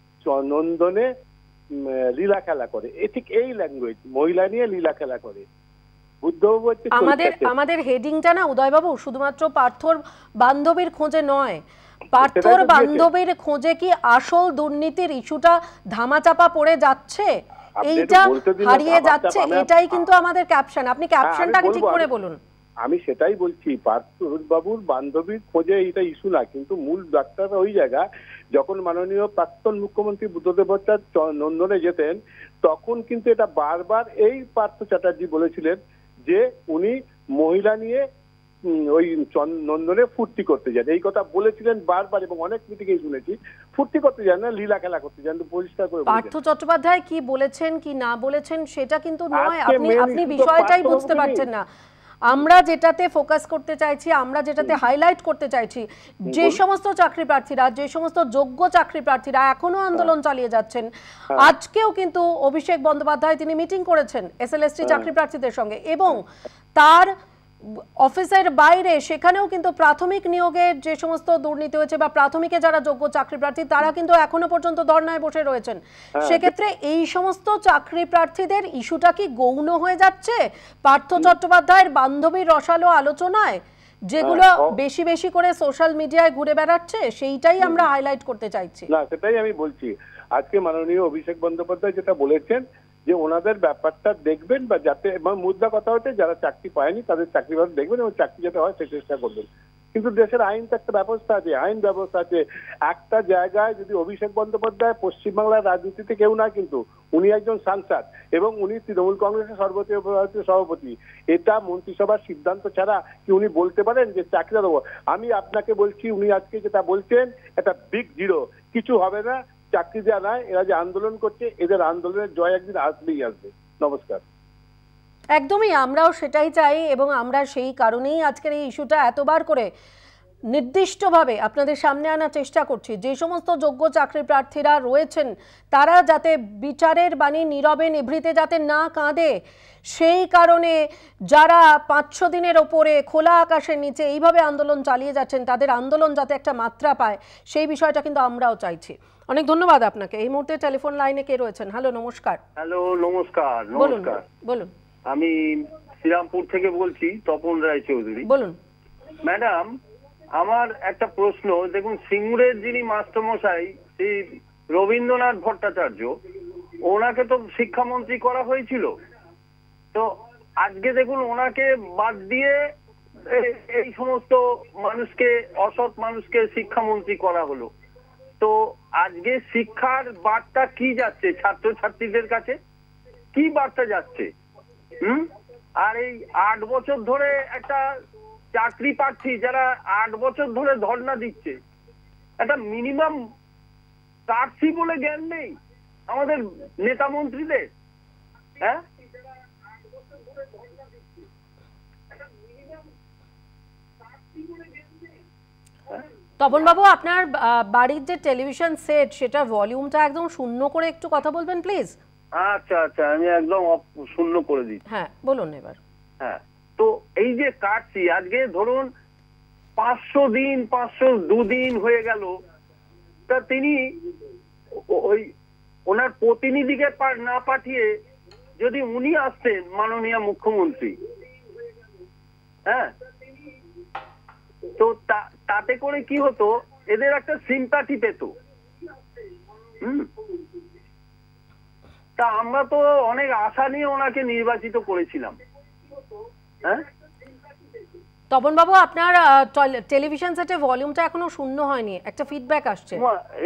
নন্দনে লীলা খেলা করে। ঠিক এই ল্যাঙ্গুয়েজ, মহিলা নিয়ে লীলা খেলা করে। বুদ্ধবাবু হচ্ছে আমাদের হেডিংটা না উদয়বাবু শুধুমাত্র পার্থর বান্ধবীর খোঁজে নয়, পার্থর বান্ধবীর খোঁজে কি আসল দুর্নীতির ইস্যুটা ধামাচাপা পড়ে যাচ্ছে, এইটা হারিয়ে যাচ্ছে, এটাই কিন্তু আমাদের ক্যাপশন। আপনি ক্যাপশনটাকে ঠিক করে বলুন। আমি সেটাই বলছি, পার্থবাবুর বান্ধবীর খোঁজে এটা ইস্যু না, কিন্তু মূল ডাক্তাররা ওই জায়গা যখন মাননীয় প্রাক্তন মুখ্যমন্ত্রী বুদ্ধদেব ভট্টাচার্য নন্দনে যেতেন, তখন কিন্তু এটা বারবার এই পার্থ চ্যাটার্জি বলেছিলেন যে উনি মহিলা নিয়ে ওই নন্দনে ফুর্তি করতে যান। এই কথা বলেছিলেন বারবার এবং অনেক মিটিংয়ে শুনেছি। ফুর্তি করতে যান না, লীলা খেলা করতে যান। পরিষ্কার করে পার্থ চট্টোপাধ্যায় কি বলেছেন কি না বলেছেন সেটা কিন্তু নয়, আপনি বিষয়টাই বুঝতে পারছেন না। আমরা যেটাতে ফোকাস করতে চাইছি, আমরা যেটাতে হাইলাইট করতে চাইছি, যে সমস্ত চাকরি প্রার্থীরা, যে সমস্ত যোগ্য চাকরি প্রার্থীরা এখনো আন্দোলন চালিয়ে যাচ্ছেন, আজকেও কিন্তু অভিষেক বন্দ্যোপাধ্যায় তিনি মিটিং করেছেন এসএলএসটি চাকরি প্রার্থীদের সঙ্গে, এবং তার অফিসের বাইরে সেখানেও কিন্তু প্রাথমিক নিয়োগের যে সমস্ত দুর্নীতি হয়েছে বা প্রাথমিকে যারা যোগ্য চাকরি প্রার্থী তারা কিন্তু এখনো পর্যন্ত ধর্নায় বসে রয়েছেন। সেক্ষেত্রে এই সমস্ত চাকরি প্রার্থীদের ইস্যুটা কি গৌণ হয়ে যাচ্ছে পার্থ চট্টোপাধ্যায়ের বান্ধবীর রসালো আলোচনায়, যেগুলো বেশি বেশি করে সোশ্যাল মিডিয়ায় ঘুরে বেড়াচ্ছে? সেইটাই আমরা হাইলাইট করতে চাইছি। না, সেটাই আমি বলছি। আজকে মাননীয় অভিষেক বন্দ্যোপাধ্যায় যেটা বলেছেন যে ওনাদের ব্যাপারটা দেখবেন, বা যাতে মুদ্রা কথা হচ্ছে যারা চাকরি পায়নি তাদের চাকরি দেখবেন এবং চাকরি যাতে হয় সে চেষ্টা করবেন। কিন্তু দেশের আইন তো একটা ব্যবস্থা আছে, আইন ব্যবস্থা আছে। একটা জায়গায় যদি অভিষেক বন্দ্যোপাধ্যায় পশ্চিমবাংলার রাজনীতিতে কেউ না, কিন্তু উনি একজন সাংসদ এবং উনি তৃণমূল কংগ্রেসের সর্বভারতীয় সভাপতি। এটা মন্ত্রিসভার সিদ্ধান্ত ছাড়া কি উনি বলতে পারেন যে চাকরি দেবো? আমি আপনাকে বলছি, উনি আজকে যেটা বলছেন এটা বিগ জিরো, কিছু হবে না, চাকরি দেওয়া নয়। এরা যে আন্দোলন করছে এদের আন্দোলনের জয় একদিন আসবেই আসবে। নমস্কার। একদমই, আমরাও সেটাই চাই এবং আমরা সেই কারণেই আজকের এই ইস্যুটা এতবার করে নির্দিষ্টভাবে আপনাদের সামনে আনার চেষ্টা করছি। যে সমস্ত যোগ্য চাকরি প্রার্থীরা রয়েছেন তারা যাতে বিচারের বাণী নীরবে নিভৃতে যাতে না কাঁদে, সেই কারণে যারা 500 দিনের ওপরে খোলা আকাশের নিচে এইভাবে আন্দোলন চালিয়ে যাচ্ছেন তাদের আন্দোলন যাতে একটা মাত্রা পায়, সেই বিষয়টা কিন্তু আমরাও চাইছি। অনেক ধন্যবাদ আপনাকে। এই মুহূর্তে টেলিফোন লাইনে কে রয়েছেন? হ্যালো, নমস্কার। হ্যালো, নমস্কার। বলুন বলুন। আমি শ্রীরামপুর থেকে বলছি, তপন রায় চৌধুরী। বলুন ম্যাডাম, আমার একটা প্রশ্ন। দেখুন, সিঙ্গুরের যিনি মাস্টারমশাই শ্রী রবীন্দ্রনাথ ভট্টাচার্য, ওনাকে তো শিক্ষামন্ত্রী করা হয়েছিল। তো আজকে দেখুন ওনাকে বাদ দিয়ে এই সমস্ত মানুষকে, অসৎ মানুষকে শিক্ষামন্ত্রী করা হলো। তো আজকে শিক্ষার বার্তা কি যাচ্ছে ছাত্রছাত্রীদের কাছে? কি বার্তা যাচ্ছে? আর এই 8 বছর ধরে একটা চাকরি প্রার্থী যারা 8 বছর ধরে ধর্ণা দিচ্ছে, একটা মিনিমাম প্রার্থী বলে জ্ঞান নেই আমাদের নেতা মন্ত্রীদের। হ্যাঁ, তপন বাবু, আপনার বাড়ির যে টেলিভিশন সেট সেটা ভলিউমটা একদম শূন্য করে একটু কথা বলবেন প্লিজ। আচ্ছা আচ্ছা, আমি একদম শূন্য করে দিচ্ছি। হ্যাঁ, বলুন এবার। হ্যাঁ, তো এই যে কাটছি, আজকে ধরুন 500 দিন 502 দিন হয়ে গেল, তা তিনি ওই ওনার প্রতিনিধিকে না পাঠিয়ে যদি উনি আসতেন মাননীয় মুখ্যমন্ত্রী, হ্যাঁ, তো তাতে করে কি হতো, এদের একটা সিম্প্যাথি পেত। তা আমরা তো অনেক আশা নিয়ে ওনাকে নির্বাচিত করেছিলাম। হ্যাঁ, তপন বাবু, আপনার টেলিভিশন সেটে ভলিউমটা এখনো শূন্য হয়নি, একটা ফিডব্যাক আসছে।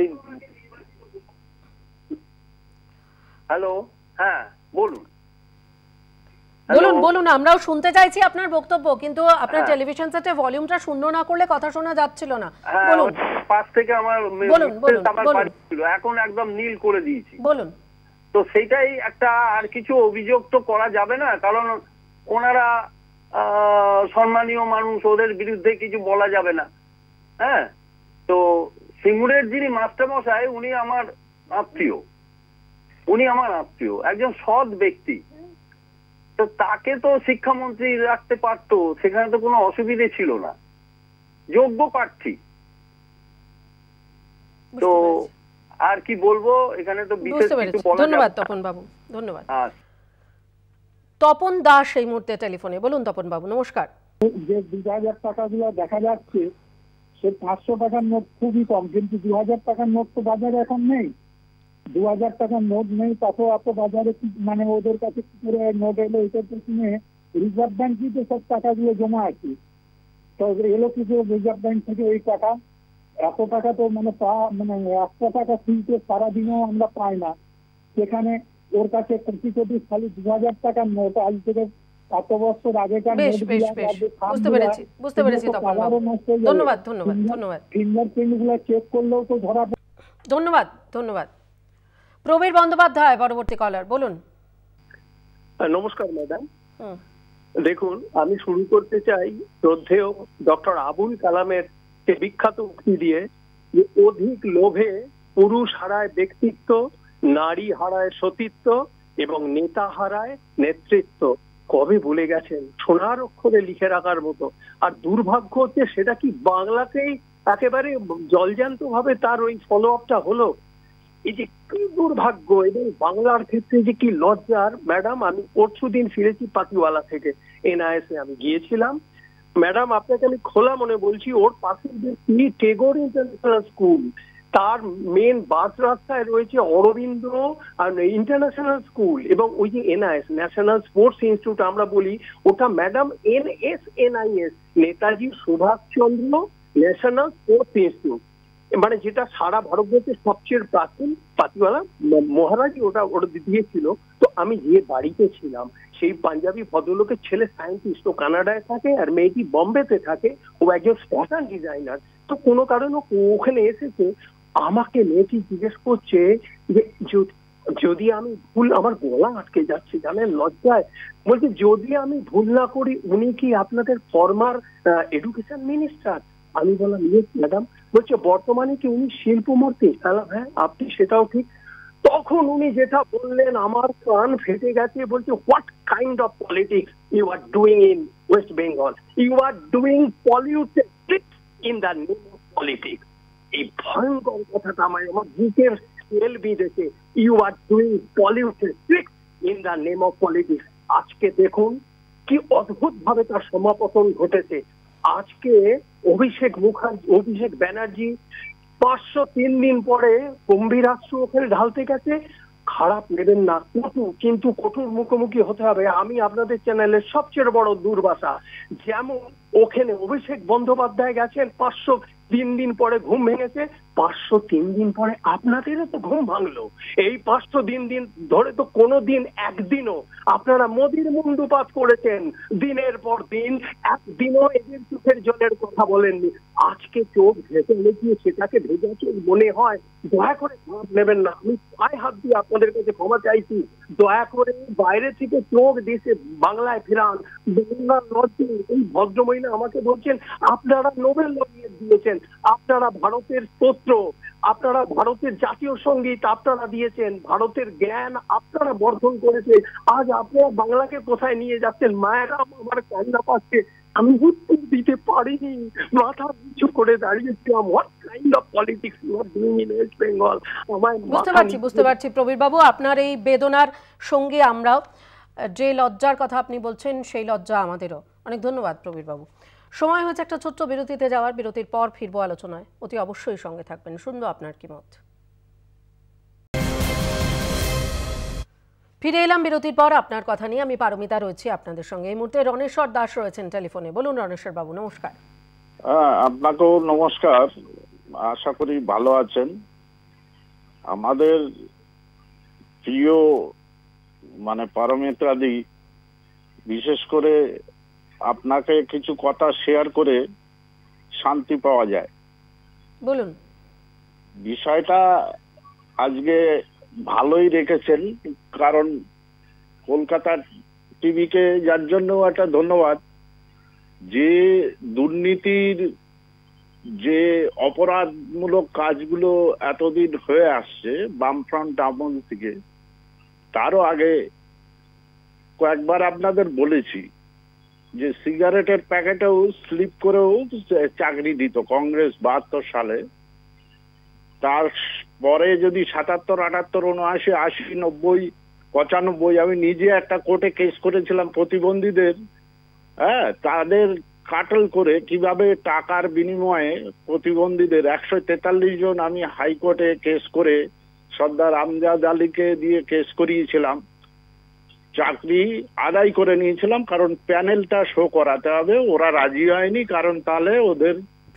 হ্যালো, হ্যাঁ বলুন বলুন বলুন, আমরাও শুনতে চাইছি আপনার বক্তব্য, কিন্তু আপনার টেলিভিশন সেটে ভলিউমটা শূন্য না করলে কথা শোনা যাচ্ছিল না। বলুন। পাশ থেকে আমার বলুন বলুন ছিল, এখন একদম নীল করে দিয়েছি। বলুন। তো সেটাই একটা, আর কিছু অভিযোগ তো করা যাবে না, কারণ ওনারা সম্মানীয় মানুষ, ওদের বিরুদ্ধে কিছু বলা যাবে না। হ্যাঁ, তো সিঙ্গুরের যিনি মাস্টারমশাই উনি আমার আত্মীয়, একজন সৎ ব্যক্তি। তো তাকে তো শিক্ষামন্ত্রী রাখতে পারতো, সেখানে তো কোনো অসুবিধে ছিল না, যোগ্য প্রার্থী। তো আর কি বলবো, এখানে তো বিশেষ কিছু বলা। ধন্যবাদ তপন বাবু, ধন্যবাদ। তপন দাস এই মুহূর্তে টেলিফোনে। বলুন তপন বাবু, নমস্কার। যে 2000 টাকাগুলো দেখা যাচ্ছে, সে 500 টাকার নোট খুবই কম, কিন্তু 2000 টাকার নোট তো বাজারে এখন নেই। 2000 টাকার নোট নেই, তাতে এত বাজারে মানে ওদের কাছে কি করে নোট এলো? এটার পেছনে রিজার্ভ ব্যাংকই তো সব টাকাগুলো জমা আছে। তো এলো কিছু রিজার্ভ ব্যাংক থেকে ওই টাকা, এত টাকা তো মানে 100 টাকা তুলতে সারাদিনও আমরা পাই না। সেখানে ওর কাছে কোটি কোটি খালি 2000 টাকার নোট, আজ থেকে 7 বছর আগেকার নোট। বুঝতে পেরেছি তপন বাবু, ধন্যবাদ ধন্যবাদ ধন্যবাদ। ফিঙ্গারপ্রিন্ট গুলো চেক করলেও তো ধরা। ধন্যবাদ ধন্যবাদ। প্রবীর বন্দ্যোপাধ্যায় পরবর্তী কলার, বলুন। নমস্কার ম্যাডাম। দেখুন, আমি শুরু করতে চাই শ্রদ্ধেয় ডক্টর আবুল কালামের সে বিখ্যাত উক্তি দিয়ে যে অধিক লোভে পুরুষ হারায় ব্যক্তিত্ব, নারী হারায় সতীত্ব এবং নেতা হারায় নেতৃত্ব। কবে ভুলে গেছেন? সোনার অক্ষরে লিখে রাখার মতো। আর দুর্ভাগ্য হচ্ছে সেটা কি বাংলাতেই একেবারে জলজান্ত ভাবে তার ওই ফলো আপটা হলো। এই যে কি দুর্ভাগ্য, এবং বাংলার ক্ষেত্রে যে কি লজ্জার। ম্যাডাম, আমি পরশুদিন ফিরেছি পাতিওয়ালা থেকে, এনআইএস আমি গিয়েছিলাম। ম্যাডাম, আপনাকে আমি খোলা মনে বলছি, ওর পাশের যে টেগোর ইন্টারন্যাশনাল স্কুল, তার মেন বাস রাস্তায় রয়েছে অরবিন্দ ইন্টারন্যাশনাল স্কুল, এবং ওই যে এনআইএস ন্যাশনাল স্পোর্টস ইনস্টিটিউট আমরা বলি, ওটা madam NSNIS, Netaji Subhashchandra national sports institute, মানে যেটা সারা ভারতবর্ষের সবচেয়ে প্রাচীন। পাতিওয়ালা মহারাজ ওটা দিয়েছিল। তো আমি যে বাড়িতে ছিলাম, সেই পাঞ্জাবি ভদ্রলোকের ছেলে সায়েন্টিস্ট, ও কানাডায় থাকে আর মেয়েটি বম্বেতে থাকে, ও একজন ফ্যাশন ডিজাইনার। তো কোনো কারণে ওখানে এসেছে, আমাকে মেয়েটি জিজ্ঞেস করছে যে যদি আমি ভুল, আমার গলা আটকে যাচ্ছে জানেন লজ্জায়, বলছে যদি আমি ভুল না করি উনি কি আপনাদের ফর্মার এডুকেশন মিনিস্টার? আমি বললাম ইয়েস ম্যাডাম। বলছে বর্তমানে কি উনি শিল্পমূর্তি? হ্যাঁ, আপনি সেটাও ঠিক। তখন উনি যেটা বললেন আমার কান ফেটে গেছে। বলছে what kind of politics you are doing in West Bengal? You are doing polluted in the name of politics. এই ভয়ঙ্কর কথাটা আমার বুকের তেল বিঁধেছে। You are doing polluted in the name of politics. আজকে দেখুন কি অদ্ভুত ভাবে তার সমাপতন ঘটেছে। আজকে অভিষেক ব্যানার্জি 503 দিন পরে গম্ভীরাস্ত্র ওখানে ঢালতে গেছে। খারাপ নেবেন না, কিন্তু কঠোর মুখোমুখি হতে হবে। আমি আপনাদের চ্যানেলের সবচেয়ে বড় দুর্বাসা, যেমন ওখানে অভিষেক বন্দ্যোপাধ্যায় গেছেন 503 দিন পরে ঘুম ভেঙেছে, 503 দিন পরে আপনাদেরও তো ঘুম ভাঙলো। এই 503 দিন ধরে তো কোনোদিন একদিনও আপনারা মোদির মুন্ডুপাত করেছেন, দিনের পর দিন একদিনও এদের চোখের জলের কথা বলেননি। আজকে চোখ ভেসে গিয়ে সেটাকে ভেজা চোখ মনে হয়। দয়া করে খারাপ নেবেন না, আমি পায়ে হাত দিয়ে আপনাদের কাছে ক্ষমা চাইছি। দয়া করে বাইরে থেকে চোখ দেশে বাংলায় ফেরান। বাংলার লজ্জে এই ভদ্রমহিলা আমাকে বলছেন আপনারা নোবেল লরিয়েট দিয়েছেন, আপনারা ভারতের স্তোত্র, আপনারা ভারতের জাতীয় সঙ্গীত আপনারা দিয়েছেন, ভারতের জ্ঞান আপনারা বর্ধন করেছেন। আজ আপনারা বাংলাকে কোথায় নিয়ে যাচ্ছেন? মায়েরা আমার কান্না পাচ্ছে, আমি উত্তর দিতে পারিনি, মাথা নিচু করে দাঁড়িয়েছিলাম। What kind of politics you are doing in West Bengal? বুঝতে পারছি প্রবীর বাবু, আপনার এই বেদনার সঙ্গে আমরাও, যে লজ্জার কথা আপনি বলছেন সেই লজ্জা আমাদেরও। অনেক ধন্যবাদ প্রবীর বাবু। সময় হয়েছে একটা ছোট্ট বিরতিতে যাওয়ার। বিরতির পর ফিরবো আলোচনায়, অতি অবশ্যই সঙ্গে থাকবেন, শুনবো আপনার কি মত। ফিরে এলাম বিরতির পর আপনার কথা নিয়ে। আমি পারমিতা রয়েছি আপনাদের সঙ্গে। এই মুহূর্তে রণেশ্বর দাস রয়েছেন টেলিফোনে। বলুন রণেশ্বর বাবু, নমস্কার। আপনাকেও নমস্কার, আশা করি ভালো আছেন। আমাদের প্রিয় পারমিতাদি, বিশেষ করে আপনাকে কিছু কথা শেয়ার করে শান্তি পাওয়া যায়। বলুন। বিষয়টা আজকে ভালোই রেখেছেন, কারণ কলকাতা টিভিকে যার জন্য একটা ধন্যবাদ, যে দুর্নীতির যে অপরাধমূলক কাজগুলো এতদিন হয়ে আসছে বামফ্রন্ট আমল থেকে, তারও আগে কয়েকবার আপনাদের বলেছি যে সিগারেটের প্যাকেটেও স্লিপ করেও চাকরি দিত কংগ্রেস 72 সালে। তারপরে যদি 77, 78, 79, 80, 90, 95 আমি নিজে একটা কোর্টে কেস করেছিলাম প্রতিবন্ধীদের, তাদের কাটল করে কিভাবে টাকার বিনিময়ে প্রতিবন্ধীদের 143 জন আমি হাইকোর্টে কেস করে সর্দার আমজাদ আলীকে দিয়ে কেস করিয়েছিলাম, চাকরি আদায় করে নিয়েছিলাম। কারণ প্যানেলটা শো করাতে হবে, ওরা রাজি হয়নি, কারণ তাহলে ওদের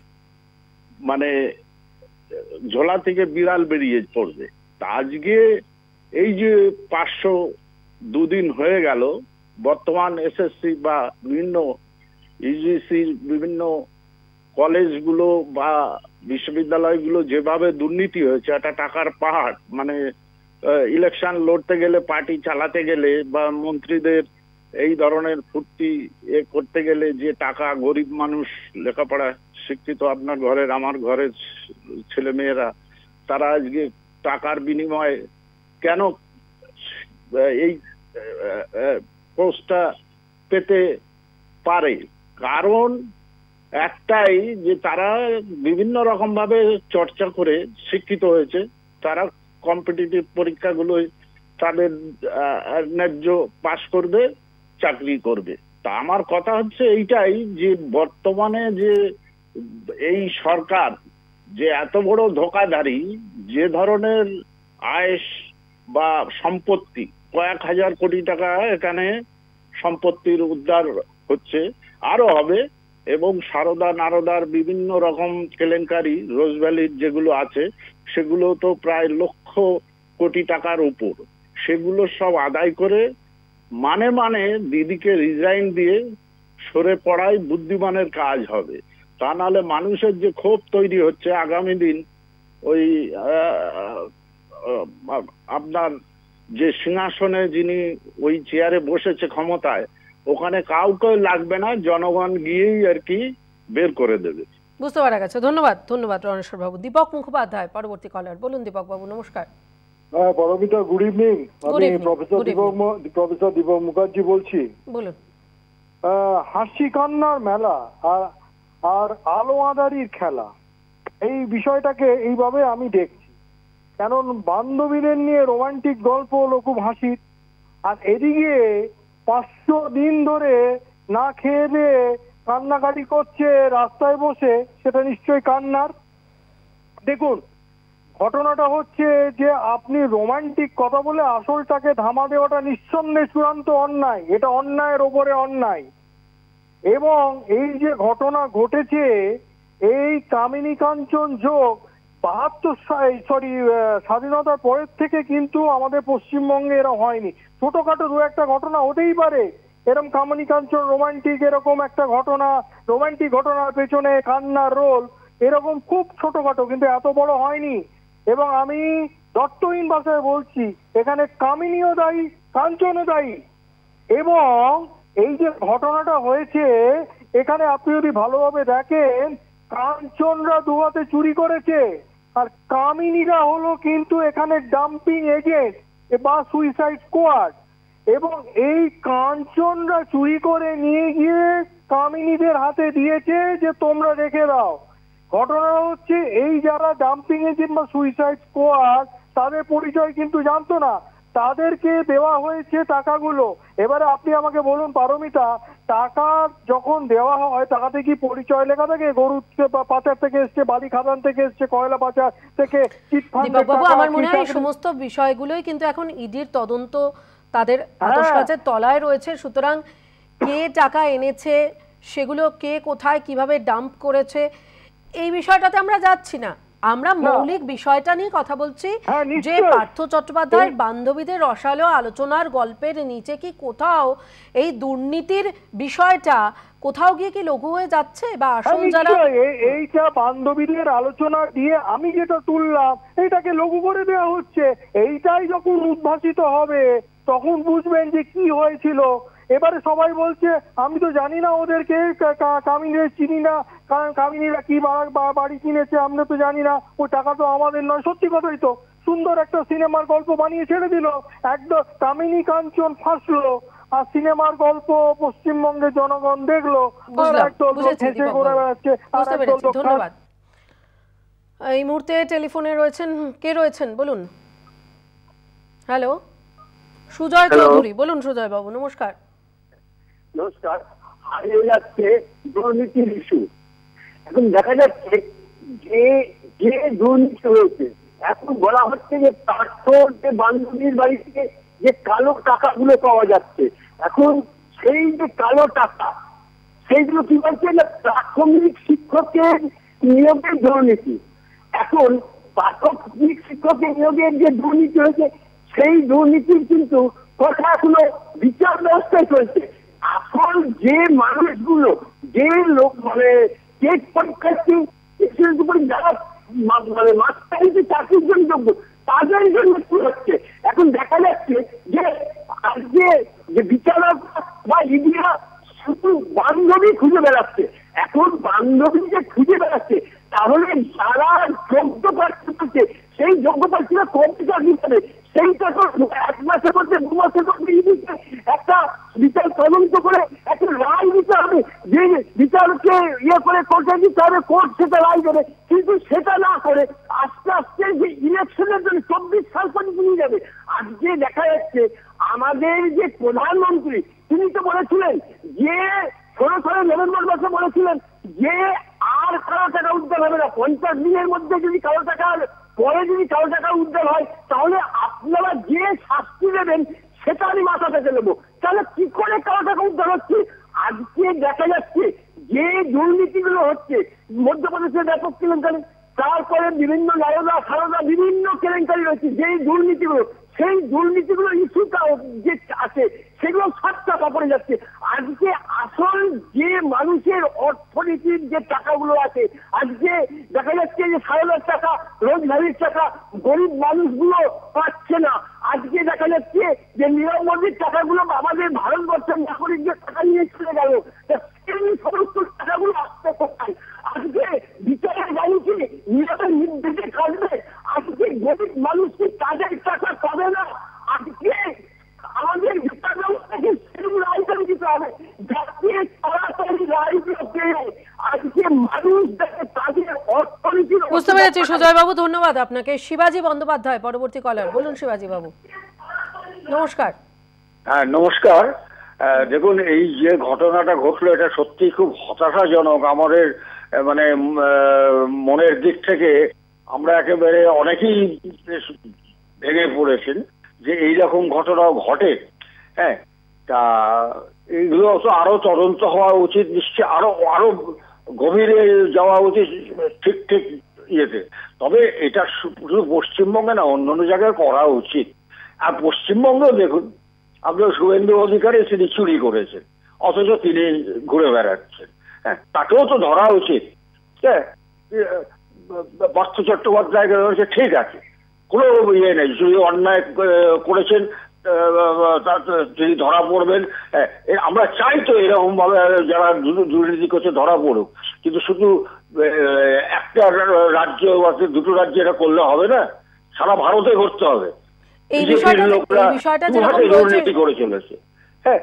ঝোলা থেকে বিড়াল বেরিয়ে পড়বে। আজকে এই যে 502 দিন হয়ে গেল, বর্তমান এসএসসি বা বিভিন্ন ইউজিসির বিভিন্ন কলেজগুলো বা বিশ্ববিদ্যালয়গুলো যেভাবে দুর্নীতি হয়েছে, একটা টাকার পাহাড়, ইলেকশন লড়তে গেলে, পার্টি চালাতে গেলে বা মন্ত্রীদের এই ধরনের ফুর্তি করতে গেলে যে টাকা, গরিব মানুষ, লেখাপড়া শিক্ষিত আপনার ঘরের আমার ঘরের ছেলে মেয়েরা, তারা আজকে টাকার বিনিময়ে কেন এই পোস্টটা পেতে পারে? কারণ একটাই, যে তারা বিভিন্ন রকম ভাবে চর্চা করে শিক্ষিত হয়েছে, তারা কম্পিটিটিভ পরীক্ষাগুলোয় তাদের ন্যায্য পাশ করবে, চাকরি করবে। তা আমার কথা হচ্ছে এইটাই, যে বর্তমানে যে এই সরকার যে এত বড় ধোঁকাধারী, যে ধরনের আয়েস বা সম্পত্তি, কয়েক হাজার কোটি টাকা এখানে সম্পত্তির উদ্ধার হচ্ছে, আরো হবে, এবং সারদা নারদার বিভিন্ন রকম কেলেঙ্কারি, রোজ ভ্যালির যেগুলো আছে সেগুলো তো প্রায় লক্ষ কোটি টাকার উপর, সেগুলো সব আদায় করে মানে দিদিকে রিজাইন দিয়ে সরে পড়াই বুদ্ধিমানের কাজ হবে। তা নাহলে মানুষের যে ক্ষোভ তৈরি হচ্ছে আগামী দিন, ওই আপনার যে সিংহাসনে যিনি ওই চেয়ারে বসেছে ক্ষমতায়, ওখানে কাউকে লাগবে না, জনগণ গিয়েই আর কি বের করে দেবে। বুঝতে পারা গেছে। ধন্যবাদ, ধন্যবাদ রণেশ্বর বাবু। দীপক মুখোপাধ্যায় পরবর্তী কলার। বলুন দীপক বাবু, নমস্কার। Paramita, good evening. আমি প্রফেসর দীপক মুখার্জি বলছি। বলুন। হাসি কান্নার মেলা আর আলো আঁধারির খেলা, এই বিষয়টাকে এইভাবে আমি দেখছি। কারণ বান্ধবীদের নিয়ে রোমান্টিক গল্প হলো খুব হাসির, আর এদিকে 500 দিন ধরে না খেয়ে দিয়ে কান্নাকাটি করছে রাস্তায় বসে, সেটা নিশ্চয়ই কান্নার। দেখুন, ঘটনাটা হচ্ছে যে আপনি রোমান্টিক কথা বলে আসলটাকে ধামা দেওয়াটা নিঃসন্দেহে চূড়ান্ত অন্যায়। এটা অন্যায়ের ওপরে অন্যায়। এবং এই যে ঘটনা ঘটেছে, এই কামিনী কাঞ্চন যোগ 72 স্বাধীনতার পরের থেকে কিন্তু আমাদের পশ্চিমবঙ্গে এরা হয়নি। ছোটখাটো দু একটা ঘটনা হতেই পারে, এরকম কামিনী কাঞ্চন রোমান্টিক এরকম একটা ঘটনা, রোমান্টিক ঘটনার পেছনে কান্নার রোল, এরকম খুব ছোটখাটো, কিন্তু এত বড় হয়নি। এবং আমি দত্তহীন ভাষায় বলছি, এখানে কামিনীও দায়ী, কাঞ্চনও দায়ী। এবং এই যে ঘটনাটা হয়েছে, এখানে আপনি যদি ভালোভাবে দেখেন, কাঞ্চনরা দুহাতে চুরি করেছে, আর কামিনীরা হলো কিন্তু এখানে ডাম্পিং এজেন্ট বা সুইসাইড স্কোয়াড। এবং এই কাঞ্চনরা চুরি করে নিয়ে গিয়ে কামিনীদের হাতে দিয়েছে যে তোমরা রেখে দাও। ঘটনা হচ্ছে, এই যারা ডাম্পিং এজেন্ট বা সুইসাইড স্কোয়াড, তাদের পরিচয় কিন্তু জানতো না, তাদেরকে দেওয়া হয়েছে টাকাগুলো। এবারে আপনি আমাকে বলুন পারমিতা, টাকা যখন দেওয়া হয় টাকাতে কি পরিচয় লেখা থাকে? গরু পাচার থেকে এসছে, বালি খাদান থেকে এসছে, কয়লা পাচার থেকে, বাবু আমার মনে হয় সমস্ত বিষয়গুলোই কিন্তু এখন ইডির তদন্ত তাদের আতশকাচের তলায় রয়েছে। সুতরাং কে টাকা এনেছে, সেগুলো কে কোথায় কিভাবে ডাম্প করেছে, এই বিষয়টাতে আমরা যাচ্ছি না। আমরা মৌলিক বিষয়টা নিয়ে কথা বলছি, যে পার্থ চট্টোপাধ্যায়ের বান্ধবীদের রসালো আলোচনার গল্পের নিচে কি কোথাও এই দুর্নীতির বিষয়টা কোথাও গিয়ে কি লঘু হয়ে যাচ্ছে, বা আসল যারা এইটা বান্ধবীদের আলোচনা দিয়ে আমি যেটা তুললাম এইটাকে লঘু করে দেওয়া হচ্ছে, এইটাই যখন উদ্ভাসিত হবে তখন বুঝবেন যে কি হয়েছিল। এবারে সবাই বলছে আমি তো জানি না ওদেরকে, কামিনীরা চিনি না, কামিনীরা কি বাড়ি কিনেছে আমরা তো জানি না, ওই টাকা তো আমাদের নয়। সত্যি কথাই তো, সুন্দর একটা সিনেমার গল্প বানিয়ে ছেড়ে দিল, একদম কামিনী কাঞ্চন ফাঁসলো, আর সিনেমার গল্প পশ্চিমবঙ্গের জনগণ দেখলো, ধন্যবাদ। এই মুহূর্তে টেলিফোনে রয়েছেন, কে রয়েছেন বলুন। হ্যালো, সুজয় চৌধুরী, বলুন সুজয় বাবু, নমস্কার। নমস্কার। হারিয়ে যাচ্ছে দুর্নীতির ইস্যু। এখন দেখা যাচ্ছে যে যে দুর্নীতি হয়েছে, এখন বলা হচ্ছে যে পার্থর যে বান্ধবীর বাড়ি থেকে যে কালো টাকাগুলো পাওয়া যাচ্ছে, এখন সেই যে কালো টাকা, সেইগুলো কি বলছে না প্রাথমিক শিক্ষকের নিয়োগের দুর্নীতি। এখন প্রাথমিক শিক্ষকের নিয়োগের যে দুর্নীতি হয়েছে, সেই দুর্নীতির কিন্তু কথা এখনো বিচার ব্যবস্থায় চলছে। এখন যে মানুষগুলো, যে লোক মানে টেস্ট পরীক্ষার্থী যারা মানে মাস্টারিতে চাকরির জন্য যোগ্য, তাদের জন্য কি হচ্ছে, এখন দেখা যাচ্ছে যে আজকে যে বিচারক বা ইডিরা শুধু বান্ধবী খুঁজে বেড়াচ্ছে। এখন বান্ধবী যে খুঁজে বেড়াচ্ছে, তাহলে যারা যোগ্য প্রার্থী করছে সেই যোগ্য প্রার্থীরা কম্পিউটার দিতে সেইটা তো 1 মাসের মধ্যে 2 মাসের মধ্যে ইডিকে একটা বিচার তদন্ত করে একটা রায় দিতে হবে, যে বিচারকে করে কোর্টে দিতে হবে, কোর্ট সেটা রায় দেবে। কিন্তু সেটা না করে আস্তে আস্তে যে ইলেকশনের জন্য 24 সাল পর্যন্ত নিয়ে যাবে। আজকে দেখা যাচ্ছে আমাদের যে প্রধানমন্ত্রী তিনি তো বলেছিলেন যে 16 নভেম্বর মাসে বলেছিলেন যে আর কারো টাকা উদ্ধার হবে না, 50 দিনের মধ্যে যদি কারো টাকা পরে যদি কারো টাকা উদ্ধার হয় তাহলে আপনারা যে শাস্তি দেবেন সেটা আমি মাথা পেতে নেবো। তাহলে কি করে কারো টাকা উদ্ধার হচ্ছে? আজকে দেখা যাচ্ছে যে দুর্নীতিগুলো হচ্ছে, মধ্যপ্রদেশের ব্যাপক কেলেঙ্কারি, তারপরে বিভিন্ন নারদা সারদা বিভিন্ন কেলেঙ্কারি রয়েছে, যেই দুর্নীতিগুলো সেই দুর্নীতিগুলো ইস্যুটা যে আছে সেগুলো সব চাপা পড়ে যাচ্ছে। আজকে আসল যে মানুষের অর্থনীতির যে টাকাগুলো আছে, আজকে দেখা যাচ্ছে যে 7,000 টাকা রোজগারির টাকা গরিব মানুষগুলো পাচ্ছে না। আজকে দেখা যাচ্ছে যে নীরব মোদীর টাকাগুলো আমাদের ভারতবর্ষের নাগরিকদের টাকা নিয়ে চলে গেল, সেই সমস্ত টাকাগুলো আসতে কোথায়? আজকে বিচারের মানুষই নীরবের নির্দেশে কাটবে, আজকে গরিব মানুষকে তাদের টাকা পাবে না। আজকে আমাদের বিচার ব্যবস্থাকে সেরকম রায় করে দিতে হবে, যাতে তাড়াতাড়ি রায়গুলো পেয়ে আজকে মানুষ দেখে তাদের অর্থনীতির। বুঝতে পেরেছি সুজয় বাবু, ধন্যবাদ আপনাকে। শিবাজি বন্দ্যোপাধ্যায় পরবর্তী কলার, বলুন শিবাজি বাবু। নমস্কার। হ্যাঁ নমস্কার। দেখুন এই যে ঘটনাটা ঘটলো এটা সত্যি খুব হতাশাজনক। আমাদের মানে মনের দিক থেকে আমরা একেবারে অনেকেই ভেঙে পড়েছেন যে এইরকম ঘটনাও ঘটে। হ্যাঁ, তা এইগুলো তো আরো তদন্ত হওয়া উচিত, নিশ্চয়ই আরো গভীরে যাওয়া উচিত ঠিক ঠিক ইয়েতে। তবে এটা শুধু পশ্চিমবঙ্গে না, অন্যান্য জায়গায় করা উচিত। আর পশ্চিমবঙ্গেও দেখুন, আপনার শুভেন্দু অধিকারী তিনি চুরি করেছেন, অথচ তিনি ঘুরে বেড়াচ্ছেন। হ্যাঁ, তাকেও তো ধরা উচিত। হ্যাঁ, পার্থ চট্টোপাধ্যায় রয়েছে, ঠিক আছে, কোনো ইয়ে নেই, যদি অন্যায় করেছেন তিনি ধরা পড়বেন। আমরা চাই তো এরকম ভাবে যারা দুর্নীতি করছে ধরা পড়ুক, কিন্তু শুধু একটা রাজ্য বা দুটো রাজ্যে এটা করলে হবে না, সারা ভারতে করতে হবে। বিজেপির লোকরা দুর্নীতি করে চলেছে। হ্যাঁ,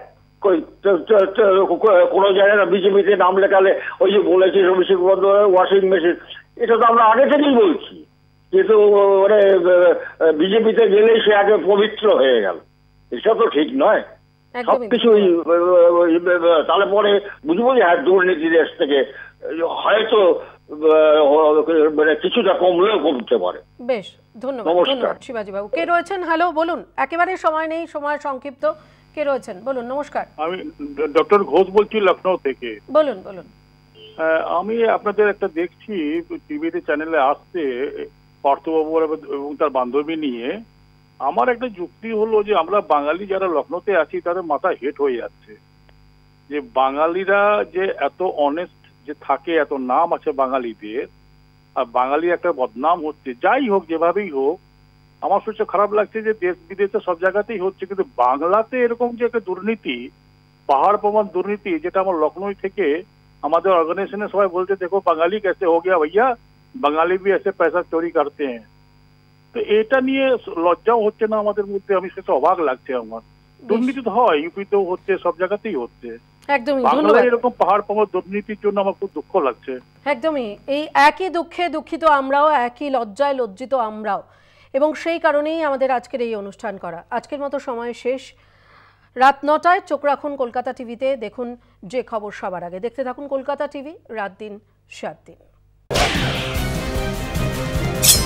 কোন জায়গায় বিজেপিতে নাম লেখালে ওই যে বলেছে অভিষেক বন্দ্যোপাধ্যায় ওয়াশিং মেশিন, এটা তো আমরা আগে থেকেই বলছি, কিন্তু মানে বিজেপিতে গেলেই সে আগে পবিত্র হয়ে গেল, এটা তো ঠিক নয়। সবকিছুই তাহলে পরে বুঝবো যে হ্যাঁ দুর্নীতি দেশ থেকে হয়তো মানে কিছুটা কমলেও কমতে পারে। বেশ, ধন্যবাদ শিবাজি বাবু। কে রয়েছেন? হ্যালো, বলুন। একেবারে সময় নেই, সময় সংক্ষিপ্ত। কে রয়েছেন বলুন। নমস্কার, আমি ডক্টর ঘোষ বলছি লখনৌ থেকে। বলুন বলুন। আমি আপনাদের একটা দেখছি টিভিতে চ্যানেলে আসছে পার্থবাবু এবং তার বান্ধবী নিয়ে। আমার একটা যুক্তি হলো যে আমরা বাঙালি যারা লখনৌতে আছি তাদের মাথা হেট হয়ে যাচ্ছে যে বাঙালিরা যে এত অনেস্ট যে থাকে, এত নাম আছে বাঙালিদের, আর বাঙালি একটা বদনাম হচ্ছে। যাই হোক, যেভাবেই হোক, আমার সবচেয়ে খারাপ লাগছে যে দেশ বিদেশে সব জায়গাতেই হচ্ছে, কিন্তু বাংলাতে এরকম যে একটা দুর্নীতি, পাহাড় প্রমাণ দুর্নীতি, যেটা আমার লখনৌ থেকে আমাদের ऑर्गेनाइजेशन সবাই বলতে দেখো বাঙালি कैसे हो गया भैया, বাঙালি भी ऐसे पैसा चोरी करते हैं। তো এটা নিয়ে লজ্জাও হচ্ছে না আমাদের মধ্যে, আমি সেটা অবাক লাগছে আমার। দুর্নীতি তো হয়, ইউপিতেও হচ্ছে, সব জায়গাতেই হচ্ছে, একদমই। বাংলায় এরকম পাহাড় প্রমাণ দুর্নীতির জন্য আমার খুব দুঃখ লাগছে। একদমই, এই একই দুঃখে দুঃখিত আমরাও, একই লজ্জায় লজ্জিত আমরাও, এবং সেই কারণেই আমাদের আজকের এই অনুষ্ঠান করা। আজকের মতো সময় শেষ। রাত 9টায় চোখ রাখুন কলকাতা টিভিতে, দেখুন যে খবর সবার আগে। দেখতে থাকুন কলকাতা টিভি, রাত দিন 7 দিন।